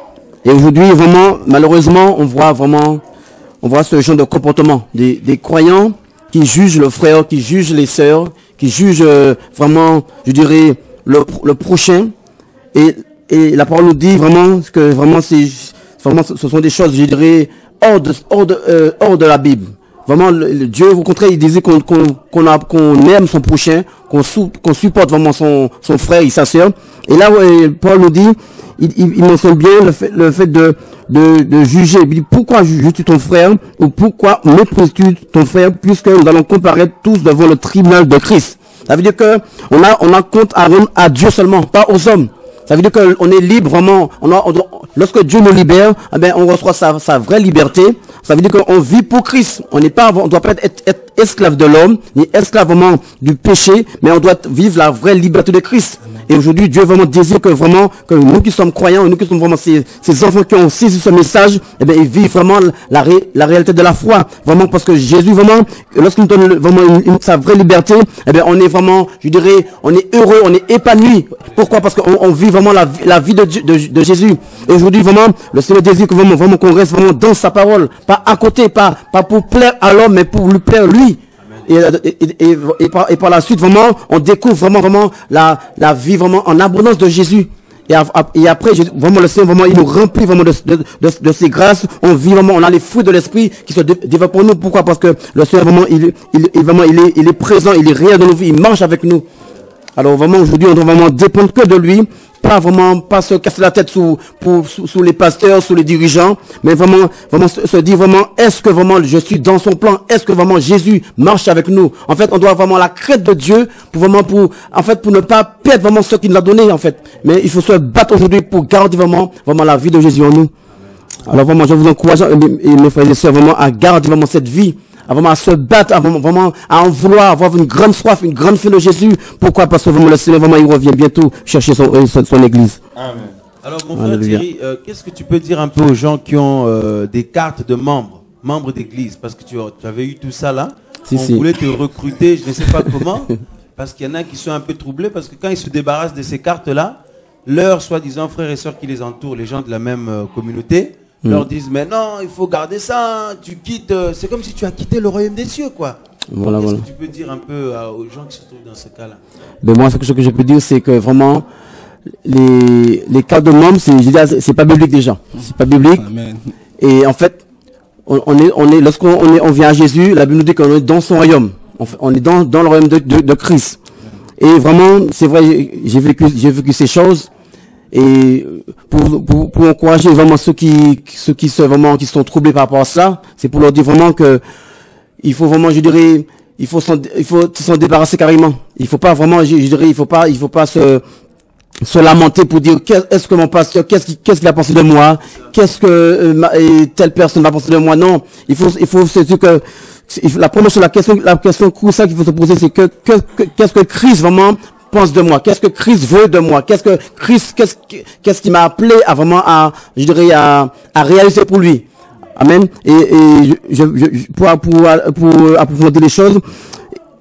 Et aujourd'hui, vraiment, malheureusement, on voit vraiment, on voit ce genre de comportement des, des croyants qui jugent le frère, qui jugent les sœurs, qui jugent euh, vraiment, je dirais, le, le prochain. Et, et la parole nous dit vraiment que vraiment, c'est, vraiment, ce sont des choses, je dirais, hors de, hors de, euh, hors de la Bible. Vraiment, le, le Dieu, au contraire, il disait qu'on, qu'on, qu'on, a, qu'on aime son prochain, qu'on, sou, qu'on supporte vraiment son, son frère et sa sœur. Et là, ouais, Paul nous dit, il, il, il mentionne bien le fait, le fait de, de, de juger. Il dit, pourquoi juges-tu ton frère, ou pourquoi méprises-tu ton frère, puisque nous allons comparaître tous devant le tribunal de Christ. Ça veut dire que on a, on a compte à rendre à Dieu seulement, pas aux hommes. Ça veut dire qu'on est libre vraiment. On a, on doit, lorsque Dieu nous libère, eh bien, on reçoit sa, sa vraie liberté. Ça veut dire qu'on vit pour Christ. On n'est pas, on doit pas être, être esclave de l'homme, ni esclave vraiment du péché, mais on doit vivre la vraie liberté de Christ. Et aujourd'hui, Dieu vraiment désire que vraiment, que nous qui sommes croyants, nous qui sommes vraiment ces, ces enfants qui ont saisi ce message, eh bien, ils vivent vraiment la, ré, la réalité de la foi. Vraiment, parce que Jésus, vraiment, lorsqu'il nous donne vraiment une, une, sa vraie liberté, eh bien, on est vraiment, je dirais, on est heureux, on est épanoui. Pourquoi? Parce qu'on on vit vraiment la, la vie de, de, de Jésus. Et aujourd'hui, vraiment, le Seigneur désire que vraiment, vraiment qu'on reste vraiment dans sa parole, pas à côté, pas, pas pour plaire à l'homme, mais pour lui plaire lui. Et, et, et, et, par, et par la suite, vraiment, on découvre vraiment, vraiment la, la vie vraiment en abondance de Jésus. Et, a, et après, vraiment, le Seigneur, vraiment, il nous remplit vraiment de, de, de, de ses grâces. On vit vraiment, on a les fruits de l'esprit qui se développent pour nous. Pourquoi? Parce que le Seigneur, vraiment, il, il, il, vraiment, il est, il est présent, il est réel dans nos vies, il marche avec nous. Alors vraiment, aujourd'hui, on doit vraiment dépendre que de lui. Pas vraiment, pas se casser la tête sous, pour, sous, sous les pasteurs, sous les dirigeants, mais vraiment, vraiment se, se dire vraiment, est-ce que vraiment je suis dans son plan? Est-ce que vraiment Jésus marche avec nous? En fait, on doit vraiment la crainte de Dieu pour vraiment, pour, en fait, pour ne pas perdre vraiment ce qu'il nous a donné, en fait. Mais il faut se battre aujourd'hui pour garder vraiment, vraiment la vie de Jésus en nous. Alors vraiment, je vous encourage, mes, mes frères et sœurs, vraiment à garder vraiment cette vie. À vraiment à se battre, à vraiment, vraiment à en vouloir, avoir une grande soif, une grande faim de Jésus. Pourquoi? Parce que vraiment le Seigneur, vraiment, il revient bientôt chercher son, son, son église. Amen. Alors mon frère Thierry, euh, qu'est-ce que tu peux dire un peu aux gens qui ont euh, des cartes de membres, membres d'église? Parce que tu, tu avais eu tout ça là. Si, on si. voulait te recruter, je ne sais pas comment, parce qu'il y en a qui sont un peu troublés, parce que quand ils se débarrassent de ces cartes-là, leurs soi-disant frères et sœurs qui les entourent, les gens de la même euh, communauté, Mm. leur disent mais non, il faut garder ça, tu quittes, euh, c'est comme si tu as quitté le royaume des cieux, quoi. Voilà, Qu'est-ce voilà. que tu peux dire un peu euh, aux gens qui se trouvent dans ce cas-là? Ben moi, ce que, ce que je peux dire, c'est que vraiment les les cas de membres, c'est je dis, c'est pas biblique déjà, c'est pas biblique. Amen. Et en fait, on, on est on est lorsqu'on on est on vient à Jésus, la Bible nous dit qu'on est dans son royaume. On, fait, on est dans dans le royaume de, de, de Christ. Et vraiment, c'est vrai, j'ai vécu j'ai vécu ces choses. Et pour, pour, pour encourager vraiment ceux qui, ceux qui sont vraiment, qui sont troublés par rapport à ça, c'est pour leur dire vraiment que il faut vraiment, je dirais, il faut s'en, il faut s'en débarrasser carrément. Il faut pas vraiment, je, je dirais, il faut pas, il faut pas se, se lamenter pour dire est-ce que mon pasteur, qu'est-ce qu'il, qu'est-ce qu'il a pensé de moi, qu'est-ce que euh, ma, telle personne va penser de moi. Non, il faut, il faut se dire que la première chose, la question, la question cruciale qu'il faut se poser, c'est que, que, que qu'est-ce que Christ vraiment pense de moi, qu'est-ce que Christ veut de moi, qu'est-ce que Christ, qu'est-ce, qu'est-ce qui m'a appelé à vraiment à, je dirais, à, à réaliser pour lui. Amen. Et, et je, je, je, pour, pour, pour approfondir les choses,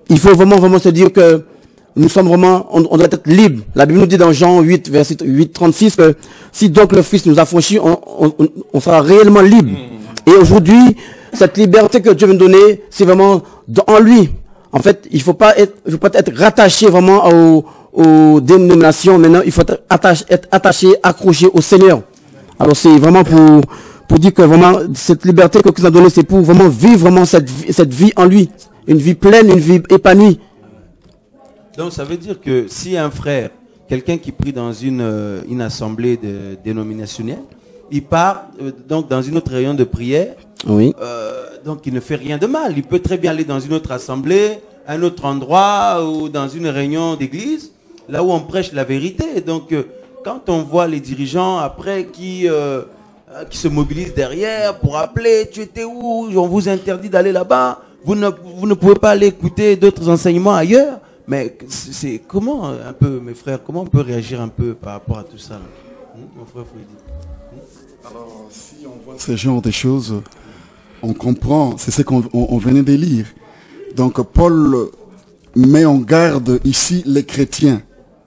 il faut vraiment, vraiment se dire que nous sommes vraiment, on, on doit être libre. La Bible nous dit dans Jean huit, verset huit, trente-six, que si donc le Fils nous a franchis, on, on, on sera réellement libre. Et aujourd'hui, cette liberté que Dieu veut nous donner, c'est vraiment en lui. En fait, il ne faut pas être, il faut pas être rattaché vraiment aux, aux dénominations. Maintenant, il faut être attaché, être attaché, accroché au Seigneur. Alors c'est vraiment pour, pour dire que vraiment, cette liberté que Christ nous a donnée, c'est pour vraiment vivre vraiment cette vie, cette vie en lui. Une vie pleine, une vie épanouie. Donc ça veut dire que si un frère, quelqu'un qui prie dans une, euh, une assemblée de, dénominationnelle, il part euh, donc dans une autre réunion de prière, oui. euh, donc il ne fait rien de mal. Il peut très bien aller dans une autre assemblée, un autre endroit ou dans une réunion d'église, là où on prêche la vérité. Donc euh, quand on voit les dirigeants après qui, euh, qui se mobilisent derrière pour appeler, tu étais où, on vous interdit d'aller là-bas, vous ne, vous ne pouvez pas aller écouter d'autres enseignements ailleurs. Mais c'est comment un peu, mes frères, comment on peut réagir un peu par rapport à tout ça, hum, mon frère Freddy? Alors, si on voit ce genre de choses, on comprend, c'est ce qu'on on, on venait de lire. Donc, Paul met en garde ici les chrétiens.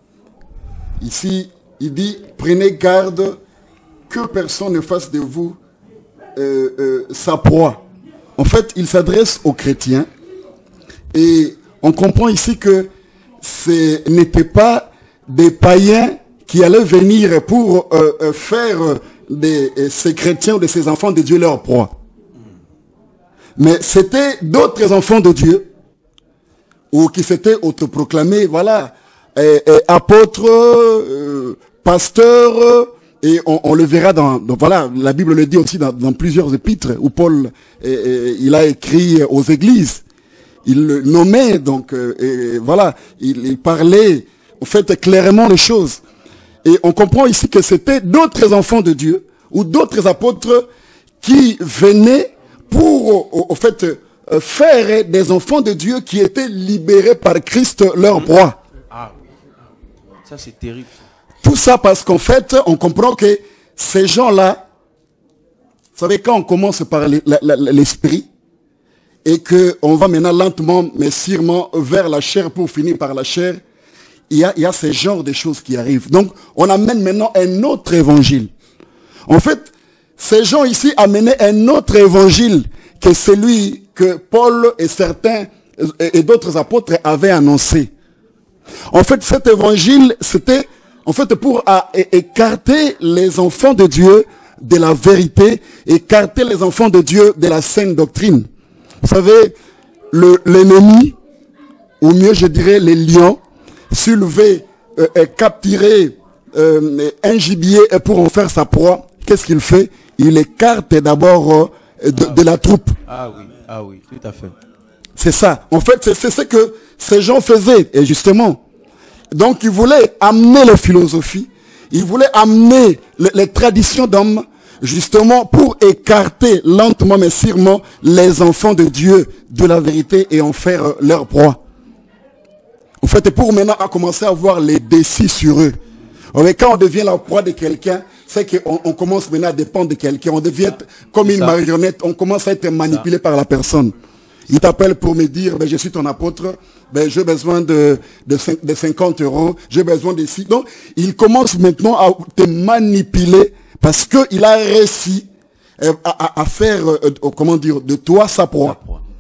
Ici, il dit, prenez garde que personne ne fasse de vous euh, euh, sa proie. En fait, il s'adresse aux chrétiens et on comprend ici que ce n'était pas des païens qui allaient venir pour euh, faire de euh, ces chrétiens ou de ces enfants de Dieu leur proie. Mais c'était d'autres enfants de Dieu ou qui s'étaient autoproclamés, voilà, et, et apôtres, euh, pasteurs, et on, on le verra dans, dans, voilà, la Bible le dit aussi dans, dans plusieurs épîtres où Paul, et, et, il a écrit aux églises. Il le nommait, donc, euh, et voilà, il, il parlait, en fait, clairement les choses. Et on comprend ici que c'était d'autres enfants de Dieu, ou d'autres apôtres, qui venaient pour, en fait, faire des enfants de Dieu qui étaient libérés par Christ leur proie. Ah oui, ça c'est terrible. Tout ça parce qu'en fait, on comprend que ces gens-là, vous savez, quand on commence par l'esprit, et qu'on va maintenant lentement, mais sûrement, vers la chair pour finir par la chair, il y a, il y a ce genre de choses qui arrivent. Donc, on amène maintenant un autre évangile. En fait, ces gens ici amenaient un autre évangile que celui que Paul et certains et, et d'autres apôtres avaient annoncé. En fait, cet évangile, c'était en fait pour à, écarter les enfants de Dieu de la vérité, écarter les enfants de Dieu de la saine doctrine. Vous savez, l'ennemi, ou mieux je dirais les lions, soulever, euh, et capturer euh, un gibier pour en faire sa proie, qu'est-ce qu'il fait? Il écarte d'abord euh, de, ah, de la troupe. Ah oui, ah oui, tout à fait. C'est ça. En fait, c'est ce que ces gens faisaient, et justement. Donc, ils voulaient amener la philosophie, ils voulaient amener les, les traditions d'hommes, justement pour écarter lentement mais sûrement les enfants de Dieu de la vérité et en faire leur proie. En fait, pour maintenant à commencer à voir les décis sur eux. Mais quand on devient la proie de quelqu'un, c'est qu'on on commence maintenant à dépendre de quelqu'un. On devient comme une marionnette, on commence à être manipulé par la personne. Il t'appelle pour me dire, ben, je suis ton apôtre, ben, j'ai besoin de, de, de cinquante euros, j'ai besoin de ci. Donc, il commence maintenant à te manipuler parce qu'il a réussi à, à, à faire, euh, comment dire, de toi sa proie.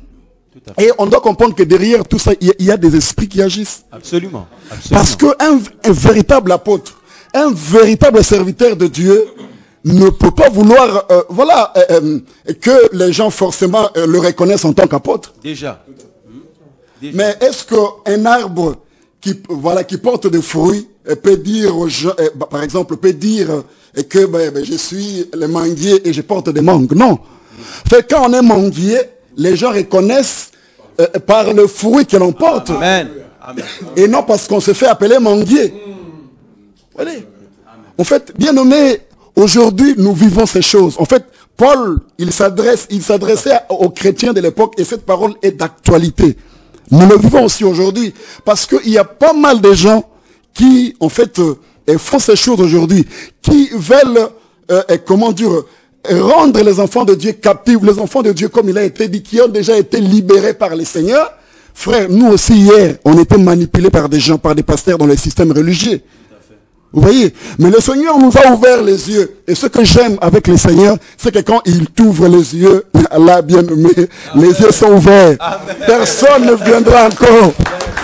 Et on doit comprendre que derrière tout ça, il y, y a des esprits qui agissent. Absolument. Absolument. Parce qu'un un véritable apôtre, un véritable serviteur de Dieu ne peut pas vouloir, euh, voilà, euh, euh, que les gens forcément euh, le reconnaissent en tant qu'apôtre. Déjà. Déjà. Mais est-ce qu'un arbre qui, voilà, qui porte des fruits euh, peut dire, aux gens, euh, bah, par exemple, peut dire euh, que bah, bah, je suis le manguier et je porte des mangues? Non. Fait quand on est manguier, les gens reconnaissent euh, par le fruit que l'on porte. Amen. Amen. Et non parce qu'on se fait appeler manguier. Voilà. En fait, bien nommé, aujourd'hui, nous vivons ces choses. En fait, Paul, il s'adresse, il s'adressait aux chrétiens de l'époque et cette parole est d'actualité. Nous le vivons aussi aujourd'hui parce qu'il y a pas mal de gens qui, en fait, euh, font ces choses aujourd'hui, qui veulent, euh, et comment dire, rendre les enfants de Dieu captifs, les enfants de Dieu, comme il a été dit, qui ont déjà été libérés par le Seigneur, Frère, nous aussi hier, on était manipulés par des gens, par des pasteurs dans les systèmes religieux. Vous voyez? Mais le Seigneur nous a ouvert les yeux. Et ce que j'aime avec le Seigneur, c'est que quand il t'ouvre les yeux, Allah bien-aimé, les yeux sont ouverts. Amen. Personne ne viendra encore.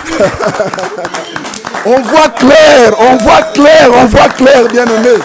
On voit clair, on voit clair, on voit clair, bien-aimé.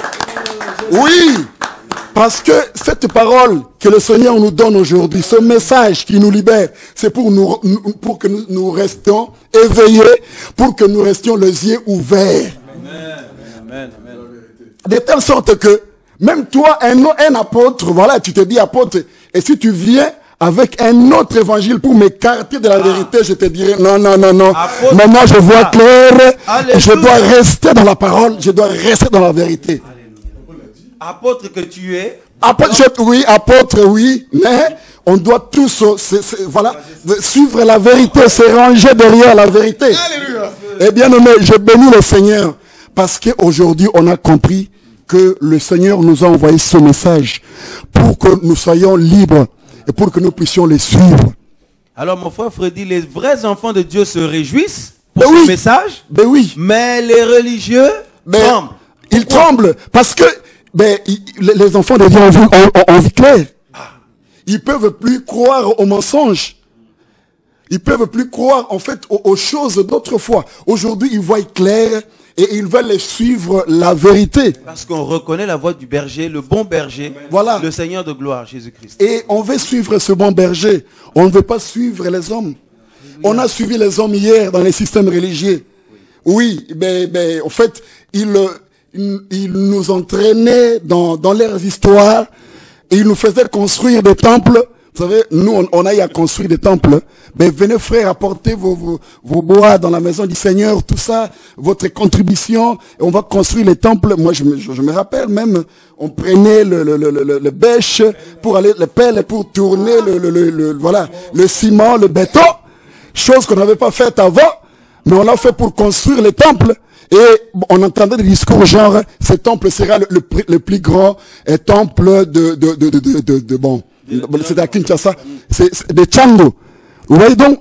Oui, parce que cette parole que le Seigneur nous donne aujourd'hui, ce message qui nous libère, c'est pour, nous, pour que nous, nous restions éveillés, pour que nous restions les yeux ouverts. Amen. Amen, amen. De telle sorte que, même toi, un, un apôtre, voilà, tu te dis apôtre, et si tu viens avec un autre évangile pour m'écarter de la ah. vérité, je te dirais, non, non, non, non. Apôtre, maintenant, je vois clair, et je dois rester dans la parole, je dois rester dans la vérité. Alléluia. Apôtre que tu es. Apôtre, je, oui, apôtre, oui, mais on doit tous, c'est, c'est, voilà, suivre la vérité, se ranger derrière la vérité. Alléluia. Eh bien, je bénis le Seigneur. Parce qu'aujourd'hui, on a compris que le Seigneur nous a envoyé ce message pour que nous soyons libres et pour que nous puissions les suivre. Alors, mon frère Freddy, les vrais enfants de Dieu se réjouissent pour ben ce oui. message. Ben oui. Mais les religieux ben, tremblent. Ils Pourquoi? tremblent parce que ben, ils, les enfants de Dieu ont vu, ont, ont vu clair. Ils ne peuvent plus croire aux mensonges. Ils ne peuvent plus croire en fait aux, aux choses d'autrefois. Aujourd'hui, ils voient clair. Et ils veulent suivre la vérité. Parce qu'on reconnaît la voix du berger, le bon berger, voilà. Le Seigneur de gloire, Jésus-Christ. Et on veut suivre ce bon berger. On ne veut pas suivre les hommes. On a suivi les hommes hier dans les systèmes religieux. Oui, mais, mais en fait, ils, ils, ils nous entraînaient dans, dans leurs histoires. Et ils nous faisaient construire des temples. Vous savez, nous, on, on a eu à construire des temples. Mais venez, frère, apportez vos, vos, vos bois dans la maison du Seigneur, tout ça, votre contribution. Et on va construire les temples. Moi, je me, je, je me rappelle même, on prenait le, le, le, le, le bêche pour aller, le pelle pour tourner le, le, le, le, voilà, le ciment, le béton. Chose qu'on n'avait pas faite avant. Mais on l'a fait pour construire les temples. Et on entendait des discours genre, ce temple sera le, le, le plus grand euh, temple de, de, de, de, de, de, de bon. C'est à Kinshasa, c'est de Tchango. Vous voyez donc,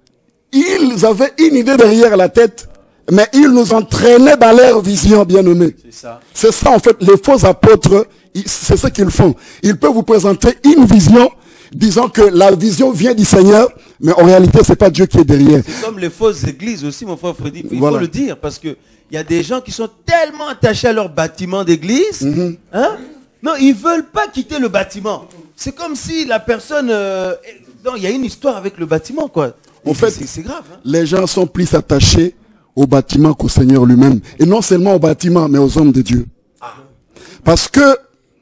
ils avaient une idée derrière la tête, mais ils nous entraînaient dans leur vision, bien nommée. C'est ça. ça en fait, les faux apôtres, c'est ce qu'ils font. Ils peuvent vous présenter une vision, disant que la vision vient du Seigneur, mais en réalité, c'est pas Dieu qui est derrière. C'est comme les fausses églises aussi, mon frère Freddy. Il voilà. faut le dire, parce que il y a des gens qui sont tellement attachés à leur bâtiment d'église, mm-hmm. hein? Non, ils veulent pas quitter le bâtiment. C'est comme si la personne... Euh, non, il y a une histoire avec le bâtiment, quoi. En fait, c'est grave. Hein? Les gens sont plus attachés au bâtiment qu'au Seigneur lui-même. Et non seulement au bâtiment, mais aux hommes de Dieu. Ah. Parce que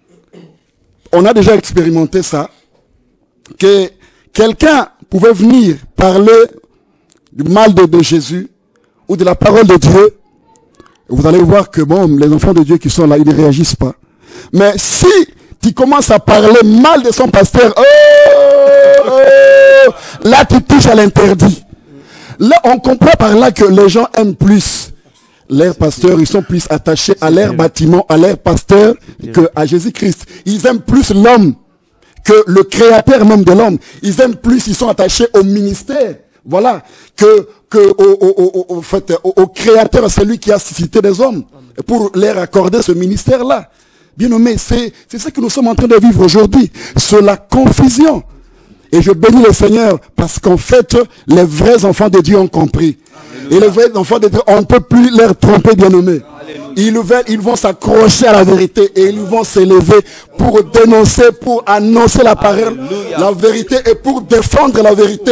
on a déjà expérimenté ça, que quelqu'un pouvait venir parler du mal de, de Jésus ou de la parole de Dieu. Et vous allez voir que, bon, les enfants de Dieu qui sont là, ils ne réagissent pas. Mais si tu commences à parler mal de son pasteur, oh, oh, là tu touches à l'interdit. Là on comprend par là que les gens aiment plus leurs pasteurs, ils sont plus attachés à leur bâtiment, à leur pasteur que à Jésus-Christ. Ils aiment plus l'homme que le créateur même de l'homme. Ils aiment plus, ils sont attachés au ministère. Voilà, que, que au, au, au, au, fait, au, au créateur, celui qui a suscité des hommes, pour leur accorder ce ministère-là. Bien nommé, c'est ce que nous sommes en train de vivre aujourd'hui. C'est la confusion. Et je bénis le Seigneur parce qu'en fait, les vrais enfants de Dieu ont compris. Alléluia. Et les vrais enfants de Dieu, on ne peut plus leur tromper, bien nommé. Ils, ils vont s'accrocher à la vérité et ils vont s'élever pour dénoncer, pour annoncer la parole, Alléluia. La vérité et pour défendre la vérité.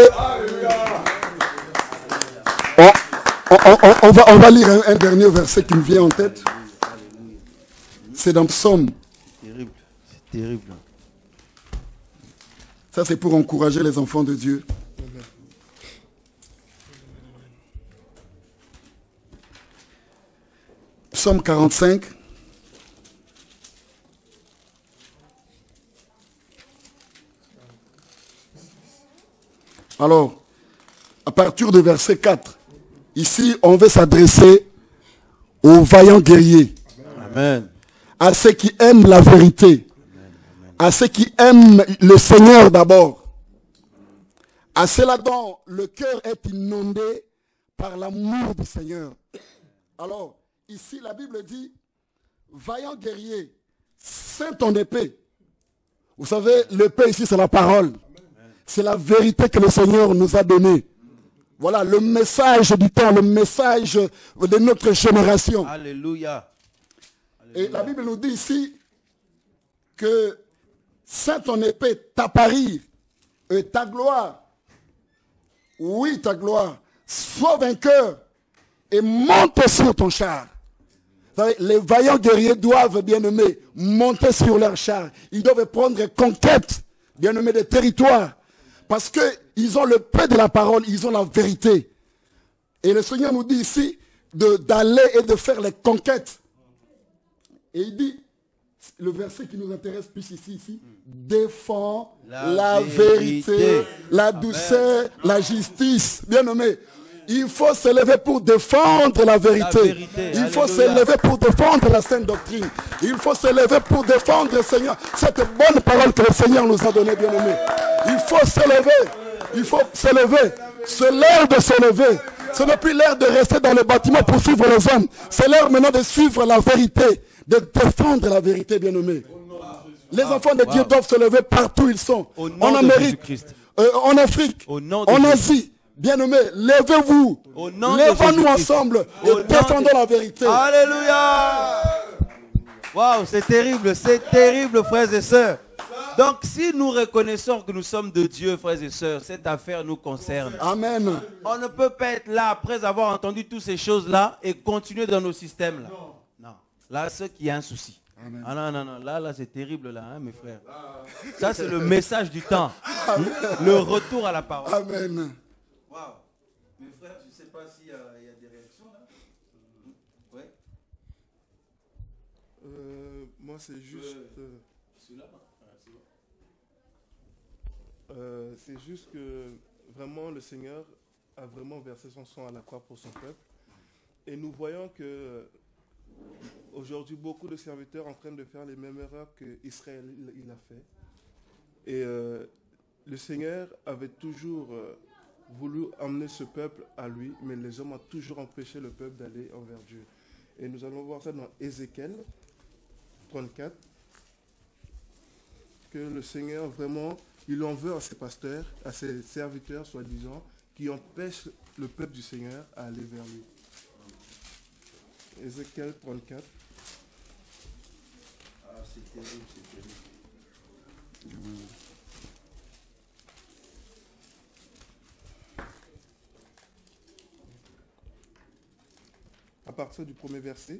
On, on, on, on, va, on va lire un, un dernier verset qui me vient en tête. C'est dans Psaume. C'est terrible. C'est terrible. Ça, c'est pour encourager les enfants de Dieu. Psaume quarante-cinq. Alors, à partir du verset quatre, ici, on veut s'adresser aux vaillants guerriers. Amen. À ceux qui aiment la vérité, à ceux qui aiment le Seigneur d'abord, À cela dont le cœur est inondé par l'amour du Seigneur. Alors, ici, la Bible dit, vaillant guerrier, ceins ton épée. Vous savez, l'épée ici, c'est la parole. C'est la vérité que le Seigneur nous a donnée. Voilà, le message du temps, le message de notre génération. Alléluia. Et la Bible nous dit ici que ceins ton épée, ta parure et ta gloire. Oui, ta gloire. Sois vainqueur et monte sur ton char. Les vaillants guerriers doivent, bien aimés, monter sur leur char. Ils doivent prendre conquête, bien aimés, des territoires. Parce qu'ils ont le paix de la parole, ils ont la vérité. Et le Seigneur nous dit ici d'aller et de faire les conquêtes. Et il dit, le verset qui nous intéresse plus ici, ici, défends la, la vérité, vérité, la douceur, Amen. La justice. Bien aimé, il faut se lever pour défendre la vérité. La vérité. Il faut Alléluia. Se lever pour défendre la sainte doctrine. Il faut se lever pour défendre le Seigneur. Cette bonne parole que le Seigneur nous a donnée, bien aimé. Il faut se lever. Il faut se lever. C'est l'heure de se lever. Ce n'est plus l'heure de rester dans le bâtiment pour suivre les hommes. C'est l'heure maintenant de suivre la vérité. De défendre la vérité, bien aimé. Les enfants de Dieu wow. doivent se lever partout où ils sont. En Amérique, euh, en Afrique, en Asie. Bien aimé, levez-vous. Levons-nous ensemble et défendons la vérité. Alléluia. Waouh, c'est terrible, c'est terrible, frères et sœurs. Donc, si nous reconnaissons que nous sommes de Dieu, frères et sœurs, cette affaire nous concerne. Amen. On ne peut pas être là après avoir entendu toutes ces choses-là et continuer dans nos systèmes là. Non. Là, c'est qu'il y a un souci. Amen. Ah non, non, non, là, là, c'est terrible, là, hein, mes frères. Ça, c'est le message du temps. Amen. Le retour à la parole. Amen. Waouh. Mes frères, je ne sais pas s'il y, y a des réactions, là. Oui. Euh, moi, c'est juste... Euh, euh, c'est juste que, vraiment, le Seigneur a vraiment versé son sang à la croix pour son peuple. Et nous voyons que... Aujourd'hui, beaucoup de serviteurs sont en train de faire les mêmes erreurs qu'Israël il a fait. Et euh, le Seigneur avait toujours euh, voulu emmener ce peuple à lui, mais les hommes ont toujours empêché le peuple d'aller envers Dieu. Et nous allons voir ça dans Ézéchiel trente-quatre, que le Seigneur vraiment, il en veut à ses pasteurs, à ses serviteurs, soi-disant, qui empêchent le peuple du Seigneur à aller vers lui. Ézéchiel trente-quatre. Ah, c'est terrible, c'est terrible. Mmh. À partir du premier verset.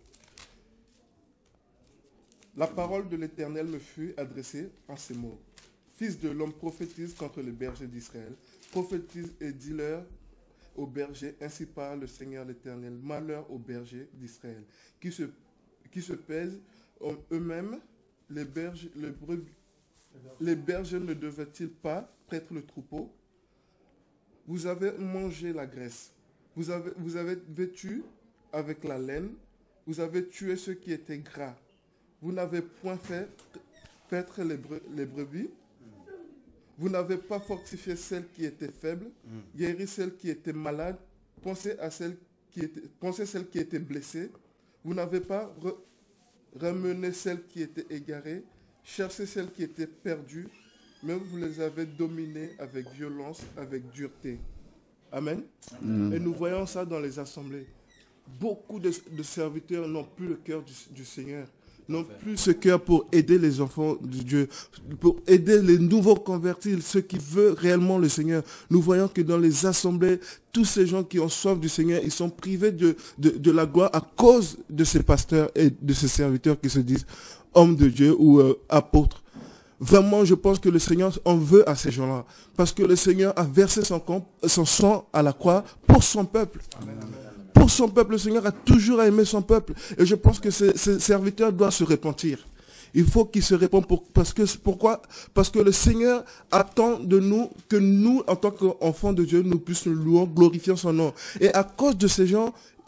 La parole de l'Éternel me fut adressée en ces mots. Fils de l'homme, prophétise contre les bergers d'Israël. Prophétise et dis-leur aux bergers, ainsi parle le Seigneur l'Éternel, malheur aux bergers d'Israël, qui se, qui se pèsent en eux-mêmes, les bergers, les, brebis, les bergers ne devaient-ils pas prêtre le troupeau? Vous avez mangé la graisse, vous avez, vous avez vêtu avec la laine, vous avez tué ceux qui étaient gras, vous n'avez point fait paître les, bre, les brebis, vous n'avez pas fortifié celles qui étaient faibles, mm. guéri celles qui étaient malades, pensez à celles qui étaient, pensez celles qui étaient blessées. Vous n'avez pas re, ramené celles qui étaient égarées, cherché celles qui étaient perdues, mais vous les avez dominées avec violence, avec dureté. Amen. Mm. Et nous voyons ça dans les assemblées. Beaucoup de, de serviteurs n'ont plus le cœur du, du Seigneur. N'ont plus ce cœur pour aider les enfants de Dieu, pour aider les nouveaux convertis, ceux qui veulent réellement le Seigneur. Nous voyons que dans les assemblées, tous ces gens qui ont soif du Seigneur, ils sont privés de, de, de la gloire à cause de ces pasteurs et de ces serviteurs qui se disent hommes de Dieu ou euh, apôtres. Vraiment, je pense que le Seigneur en veut à ces gens-là, parce que le Seigneur a versé son, camp, son sang à la croix pour son peuple. Amen, amen. Pour son peuple, le Seigneur a toujours aimé son peuple. Et je pense que ces, ces serviteurs doivent se repentir. Il faut qu'ils se répandent. Pour, parce que, pourquoi? Parce que le Seigneur attend de nous que nous, en tant qu'enfants de Dieu, nous puissions louer, glorifier son nom. Et à cause de ces gens,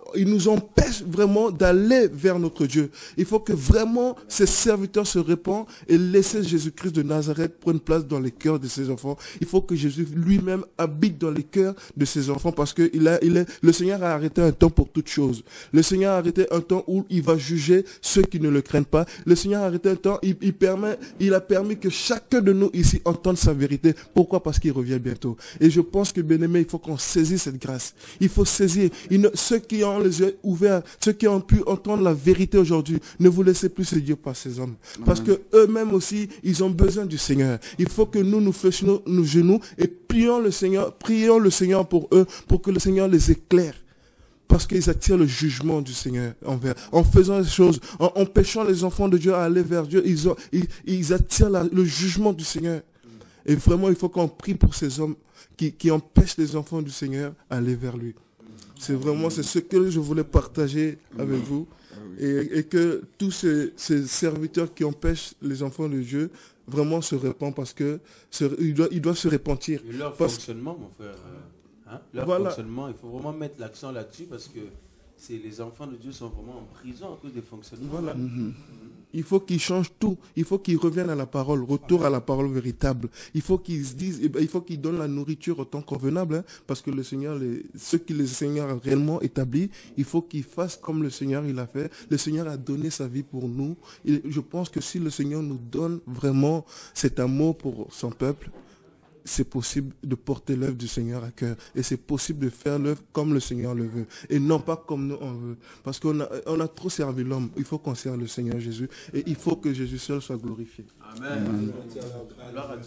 ils nous empêchent vraiment d'aller vers notre Dieu. Il faut que vraiment ces serviteurs se répandent et laissent Jésus-Christ de Nazareth prendre place dans les cœurs de ses enfants. Il faut que Jésus lui-même habite dans les cœurs de ses enfants parce que il a, il est, le Seigneur a arrêté un temps pour toutes choses. Le Seigneur a arrêté un temps où il va juger ceux qui ne le craignent pas. Le Seigneur a arrêté un temps, il, il, permet, il a permis que chacun de nous ici entende sa vérité. Pourquoi? Parce qu'il revient bientôt. Et je pense que, bien-aimé, il faut qu'on saisisse cette grâce. Il faut saisir. Il ne, ceux qui ont les yeux ouverts, ceux qui ont pu entendre la vérité aujourd'hui, ne vous laissez plus séduire par ces hommes. Parce que eux-mêmes aussi, ils ont besoin du Seigneur. Il faut que nous nous fassions nos genoux et prions le Seigneur, prions le Seigneur pour eux, pour que le Seigneur les éclaire. Parce qu'ils attirent le jugement du Seigneur envers. En faisant les choses, en empêchant les enfants de Dieu à aller vers Dieu, ils, ont, ils, ils attirent la, le jugement du Seigneur. Et vraiment, il faut qu'on prie pour ces hommes qui, qui empêchent les enfants du Seigneur à aller vers lui. C'est vraiment c'est ce que je voulais partager avec vous. Et, et que tous ces, ces serviteurs qui empêchent les enfants de Dieu vraiment se répandent parce que se, ils, doivent, ils doivent se repentir. Et leur parce... fonctionnement, mon frère. Hein? Leur voilà. fonctionnement, il faut vraiment mettre l'accent là-dessus parce que c'est, les enfants de Dieu sont vraiment en prison à cause des fonctionnements. Voilà. Mm-hmm. Il faut qu'ils changent tout. Il faut qu'ils reviennent à la parole, retour à la parole véritable. Il faut qu'ils se disent, il faut qu'ils donnent la nourriture au temps convenable, hein, parce que le Seigneur, les, ceux qui le Seigneur a réellement établi, il faut qu'ils fassent comme le Seigneur il a fait. Le Seigneur a donné sa vie pour nous. Et je pense que si le Seigneur nous donne vraiment cet amour pour son peuple, c'est possible de porter l'œuvre du Seigneur à cœur. Et c'est possible de faire l'œuvre comme le Seigneur le veut. Et non pas comme nous on veut. Parce qu'on a, on a trop servi l'homme. Il faut qu'on serve le Seigneur Jésus. Et il faut que Jésus seul soit glorifié. Amen. Amen. Gloire à Dieu.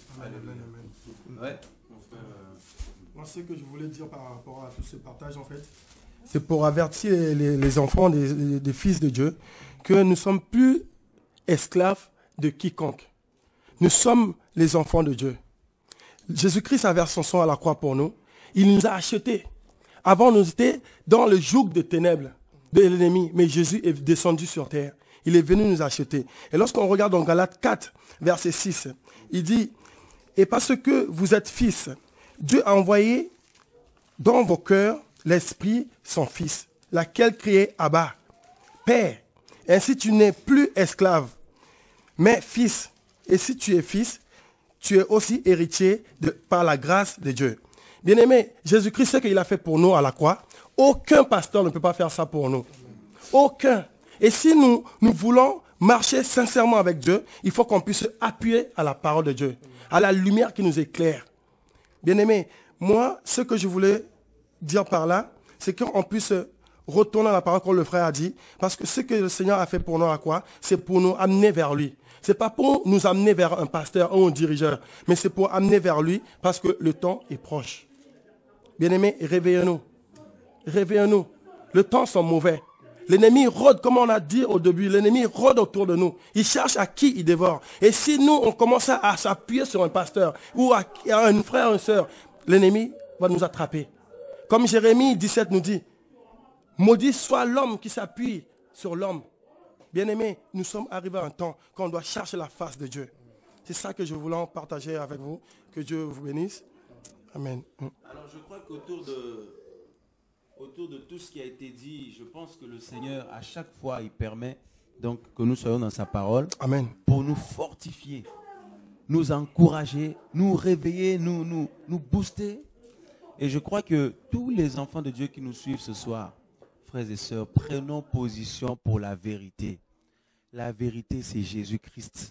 Amen. Ouais. Moi, ce que je voulais dire par rapport à tout ce partage, en fait, c'est pour avertir les, les, les enfants des, des, des fils de Dieu que nous ne sommes plus esclaves de quiconque. Nous sommes les enfants de Dieu. Jésus-Christ a versé son sang à la croix pour nous. Il nous a achetés. Avant, nous étions dans le joug de ténèbres de l'ennemi. Mais Jésus est descendu sur terre. Il est venu nous acheter. Et lorsqu'on regarde dans Galates quatre, verset six, il dit, « Et parce que vous êtes fils, Dieu a envoyé dans vos cœurs l'Esprit, son Fils, laquelle criait Abba, Père. Ainsi tu n'es plus esclave, mais fils. Et si tu es fils, tu es aussi héritier de, par la grâce de Dieu. » Bien-aimé, Jésus-Christ, ce qu'il a fait pour nous à la croix, aucun pasteur ne peut pas faire ça pour nous. Aucun. Et si nous, nous voulons marcher sincèrement avec Dieu, il faut qu'on puisse appuyer à la parole de Dieu, à la lumière qui nous éclaire. Bien-aimé, moi, ce que je voulais dire par là, c'est qu'on puisse retourner à la parole comme le frère a dit, parce que ce que le Seigneur a fait pour nous à la croix, c'est pour nous amener vers lui. Ce n'est pas pour nous amener vers un pasteur ou un dirigeur, mais c'est pour amener vers lui parce que le temps est proche. Bien-aimés, réveillez-nous. Réveillez-nous. Le temps sont mauvais. L'ennemi rôde, comme on a dit au début, l'ennemi rôde autour de nous. Il cherche à qui il dévore. Et si nous, on commence à s'appuyer sur un pasteur ou à un frère, une soeur, l'ennemi va nous attraper. Comme Jérémie dix-sept nous dit, « Maudit soit l'homme qui s'appuie sur l'homme. » Bien-aimés, nous sommes arrivés à un temps quand on doit chercher la face de Dieu. C'est ça que je voulais partager avec vous. Que Dieu vous bénisse. Amen. Alors je crois qu'autour de, autour de tout ce qui a été dit, je pense que le Seigneur, à chaque fois, il permet donc que nous soyons dans sa parole. Amen. Pour nous fortifier, nous encourager, nous réveiller, nous, nous, nous booster. Et je crois que tous les enfants de Dieu qui nous suivent ce soir, frères et sœurs, prenons position pour la vérité. La vérité, c'est Jésus-Christ.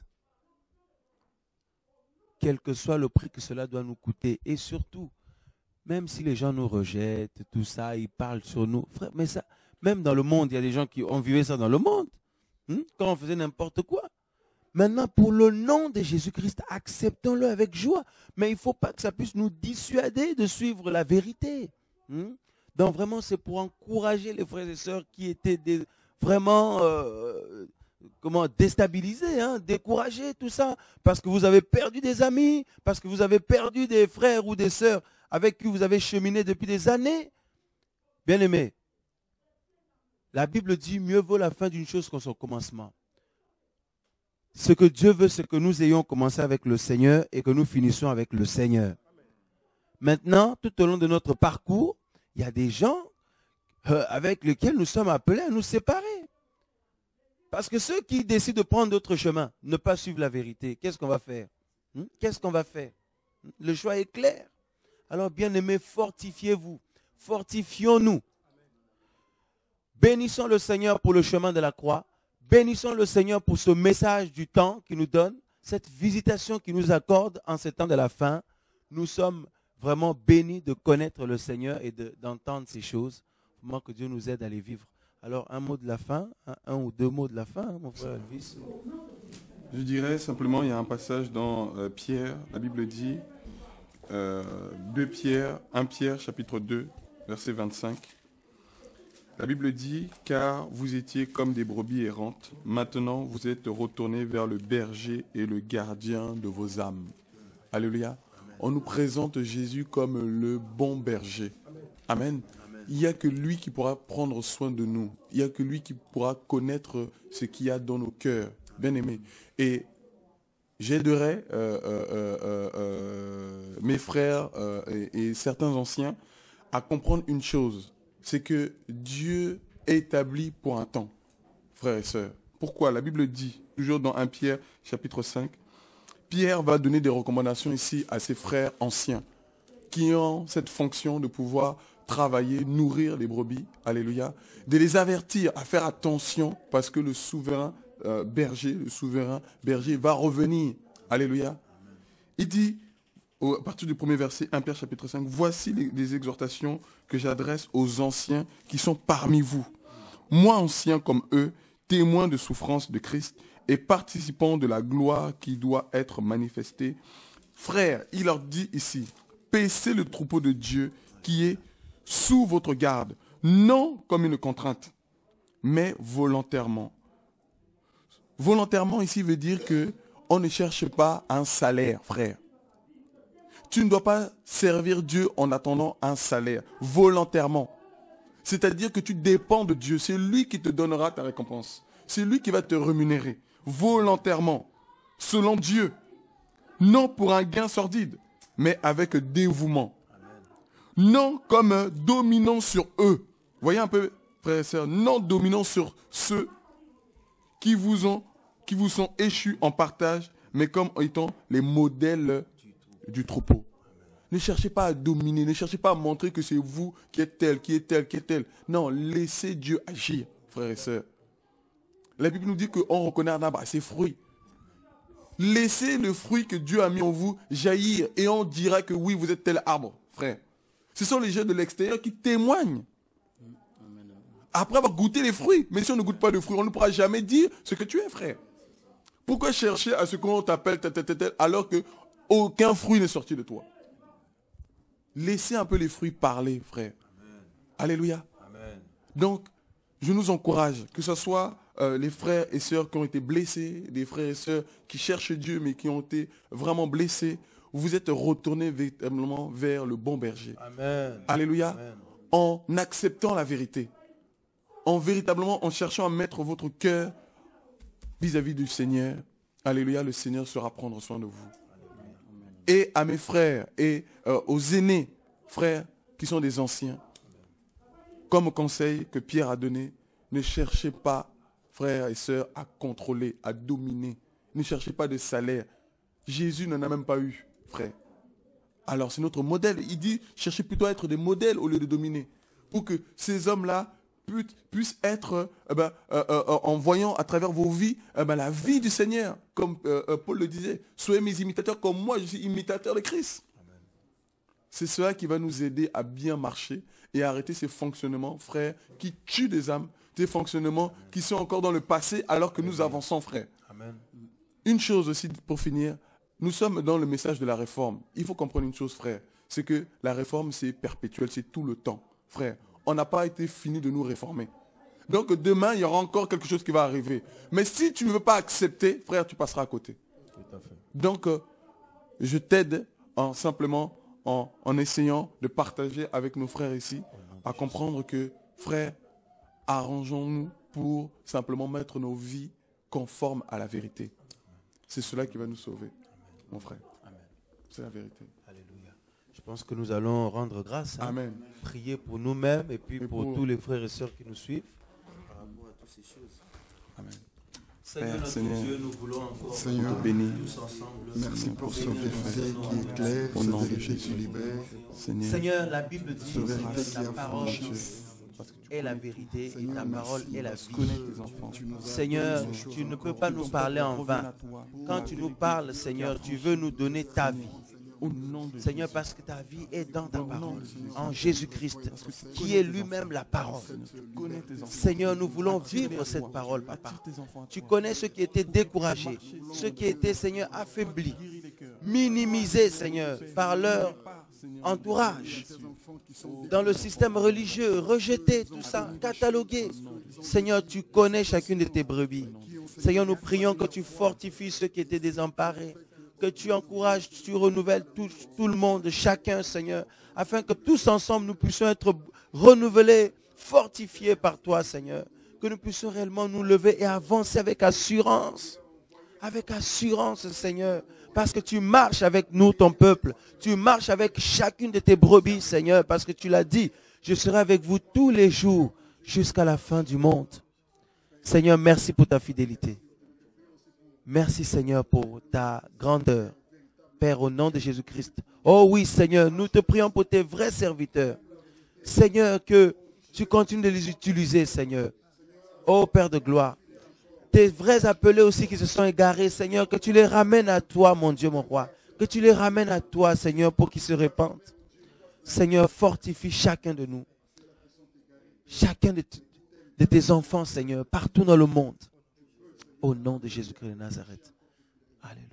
Quel que soit le prix que cela doit nous coûter. Et surtout, même si les gens nous rejettent, tout ça, ils parlent sur nous. Frère, mais ça, même dans le monde, il y a des gens qui ont vécu ça dans le monde. Hein, quand on faisait n'importe quoi. Maintenant, pour le nom de Jésus-Christ, acceptons-le avec joie. Mais il ne faut pas que ça puisse nous dissuader de suivre la vérité. Hein? Donc vraiment, c'est pour encourager les frères et sœurs qui étaient des, vraiment euh, comment, déstabilisés, hein, découragés, tout ça. Parce que vous avez perdu des amis, parce que vous avez perdu des frères ou des sœurs avec qui vous avez cheminé depuis des années. Bien-aimés, la Bible dit mieux vaut la fin d'une chose que son commencement. Ce que Dieu veut, c'est que nous ayons commencé avec le Seigneur et que nous finissions avec le Seigneur. Maintenant, tout au long de notre parcours, il y a des gens, euh, avec lequel nous sommes appelés à nous séparer. Parce que ceux qui décident de prendre d'autres chemins, ne pas suivre la vérité, qu'est-ce qu'on va faire? hmm? Qu'est-ce qu'on va faire? Le choix est clair. Alors, bien-aimés, fortifiez-vous. Fortifions-nous. Bénissons le Seigneur pour le chemin de la croix. Bénissons le Seigneur pour ce message du temps qu'il nous donne, cette visitation qu'il nous accorde en ces temps de la fin. Nous sommes vraiment bénis de connaître le Seigneur et de, d'entendre ces choses. Vraiment que Dieu nous aide à les vivre. Alors, un mot de la fin, un, un ou deux mots de la fin, mon frère Elvis. Je dirais simplement, il y a un passage dans euh, Pierre, la Bible dit, euh, deux Pierre, un Pierre, chapitre deux, verset vingt-cinq. La Bible dit, car vous étiez comme des brebis errantes, maintenant vous êtes retournés vers le berger et le gardien de vos âmes. Alléluia. On nous présente Jésus comme le bon berger. Amen. Il n'y a que lui qui pourra prendre soin de nous. Il n'y a que lui qui pourra connaître ce qu'il y a dans nos cœurs. Bien aimés. Et j'aiderai euh, euh, euh, euh, mes frères euh, et, et certains anciens à comprendre une chose. C'est que Dieu est établi pour un temps, frères et sœurs. Pourquoi? La Bible dit, toujours dans un Pierre, chapitre cinq, Pierre va donner des recommandations ici à ses frères anciens qui ont cette fonction de pouvoir travailler, nourrir les brebis, alléluia, de les avertir à faire attention parce que le souverain euh, berger, le souverain berger va revenir, alléluia. Il dit, au, à partir du premier verset, un Pierre chapitre cinq, voici les, les exhortations que j'adresse aux anciens qui sont parmi vous. Moi ancien comme eux, témoin de souffrance de Christ et participant de la gloire qui doit être manifestée. Frères, il leur dit ici, paissez le troupeau de Dieu qui est sous votre garde, non comme une contrainte, mais volontairement. Volontairement ici veut dire que on ne cherche pas un salaire, frère. Tu ne dois pas servir Dieu en attendant un salaire, volontairement. C'est-à-dire que tu dépends de Dieu, c'est lui qui te donnera ta récompense. C'est lui qui va te rémunérer, volontairement, selon Dieu. Non pour un gain sordide, mais avec dévouement. Non comme dominant sur eux. Voyez un peu, frères et sœurs, non dominant sur ceux qui vous ont, qui vous sont échus en partage, mais comme étant les modèles du troupeau. Ne cherchez pas à dominer, ne cherchez pas à montrer que c'est vous qui êtes tel, qui est tel, qui est tel. Non, laissez Dieu agir, frères et sœurs. La Bible nous dit qu'on reconnaît un arbre à ses fruits. Laissez le fruit que Dieu a mis en vous jaillir et on dira que oui, vous êtes tel arbre, frère. Ce sont les gens de l'extérieur qui témoignent. Après avoir goûté les fruits. Mais si on ne goûte pas de fruits, on ne pourra jamais dire ce que tu es, frère. Pourquoi chercher à ce qu'on t'appelle tel, tel, tel, tel, alors que aucun fruit n'est sorti de toi? Laissez un peu les fruits parler, frère. Amen. Alléluia. Amen. Donc, je nous encourage, que ce soit euh, les frères et sœurs qui ont été blessés, des frères et sœurs qui cherchent Dieu mais qui ont été vraiment blessés, vous êtes retournés véritablement vers le bon berger. Amen. Alléluia. Amen. En acceptant la vérité. En véritablement, en cherchant à mettre votre cœur vis-à-vis du Seigneur. Alléluia, le Seigneur saura prendre soin de vous. Et à mes frères et euh, aux aînés, frères qui sont des anciens, comme conseil que Pierre a donné, ne cherchez pas, frères et sœurs, à contrôler, à dominer. Ne cherchez pas de salaire. Jésus n'en a même pas eu, frère. Alors c'est notre modèle. Il dit, cherchez plutôt à être des modèles au lieu de dominer. Pour que ces hommes-là puissent être, euh, ben, euh, euh, en voyant à travers vos vies, euh, ben, la vie du Seigneur. Comme euh, euh, Paul le disait, soyez mes imitateurs comme moi, je suis imitateur de Christ. C'est cela qui va nous aider à bien marcher et à arrêter ces fonctionnements, frères, qui tuent des âmes, des fonctionnements Amen. Qui sont encore dans le passé alors que Amen. Nous avançons, frères. Amen. Une chose aussi pour finir, nous sommes dans le message de la réforme. Il faut comprendre une chose, frère, c'est que la réforme, c'est perpétuel, c'est tout le temps. Frère, on n'a pas été fini de nous réformer. Donc demain, il y aura encore quelque chose qui va arriver. Mais si tu ne veux pas accepter, frère, tu passeras à côté. Tout à fait. Donc, euh, je t'aide en simplement... En, en essayant de partager avec nos frères ici, à comprendre que, frères, arrangeons-nous pour simplement mettre nos vies conformes à la vérité. C'est cela qui va nous sauver, mon frère. C'est la vérité. Alléluia. Je pense que nous allons rendre grâce. Hein. Amen. Prier pour nous-mêmes et puis Et pour, pour- tous les frères et sœurs qui nous suivent. Par rapport à toutes ces choses. Amen. Seigneur, Père, notre Seigneur, Dieu, nous voulons encore Seigneur, nous bénis. tous ensemble. Merci pour ce Seigneur, vérité Seigneur, qui éclaire, Au nom cette de vérité qui Jésus. libère, Seigneur, Seigneur, la Bible dit ce vérité que qui ta parole affranchit. parce que tu est la connais- vérité et Seigneur, ta merci, parole est la parce que vie. connais tes enfants. tu nous as Seigneur, donné des choses tu ne peux encore pas plus nous importantes. parler en Reviens vain. à toi. Quand tu nous parles, Seigneur, tu veux nous donner ta vie. Au nom de Seigneur, Jésus. parce que ta vie est dans ta Au nom parole, de Jésus. en Jésus-Christ, Parce que tu qui connais est tes lui-même enfants. la parole. Tu connais tes enfants. Seigneur, nous voulons Attire-les vivre à cette toi. parole, papa. Attire tes enfants à Tu toi. connais ceux qui étaient découragés, ceux qui étaient, Seigneur, affaiblis, Guéris les cœurs. minimisés, Seigneur, par leur Seigneur, entourage, Ces enfants qui sont dans le système religieux, rejetés, tout ça, catalogués. Seigneur, tu connais chacune de tes brebis. Seigneur, nous prions que tu fortifies ceux qui étaient désemparés, que tu encourages, tu renouvelles tout, tout le monde, chacun, Seigneur, afin que tous ensemble nous puissions être renouvelés, fortifiés par toi, Seigneur, que nous puissions réellement nous lever et avancer avec assurance, avec assurance, Seigneur, parce que tu marches avec nous, ton peuple, tu marches avec chacune de tes brebis, Seigneur, parce que tu l'as dit, je serai avec vous tous les jours jusqu'à la fin du monde. Seigneur, merci pour ta fidélité. Merci, Seigneur, pour ta grandeur. Père, au nom de Jésus-Christ. Oh oui, Seigneur, nous te prions pour tes vrais serviteurs. Seigneur, que tu continues de les utiliser, Seigneur. Oh Père de gloire. Tes vrais appelés aussi qui se sont égarés, Seigneur, que tu les ramènes à toi, mon Dieu, mon roi. Que tu les ramènes à toi, Seigneur, pour qu'ils se répandent. Seigneur, fortifie chacun de nous. Chacun de, de tes enfants, Seigneur, partout dans le monde. Au nom de Jésus-Christ de Nazareth. Alléluia.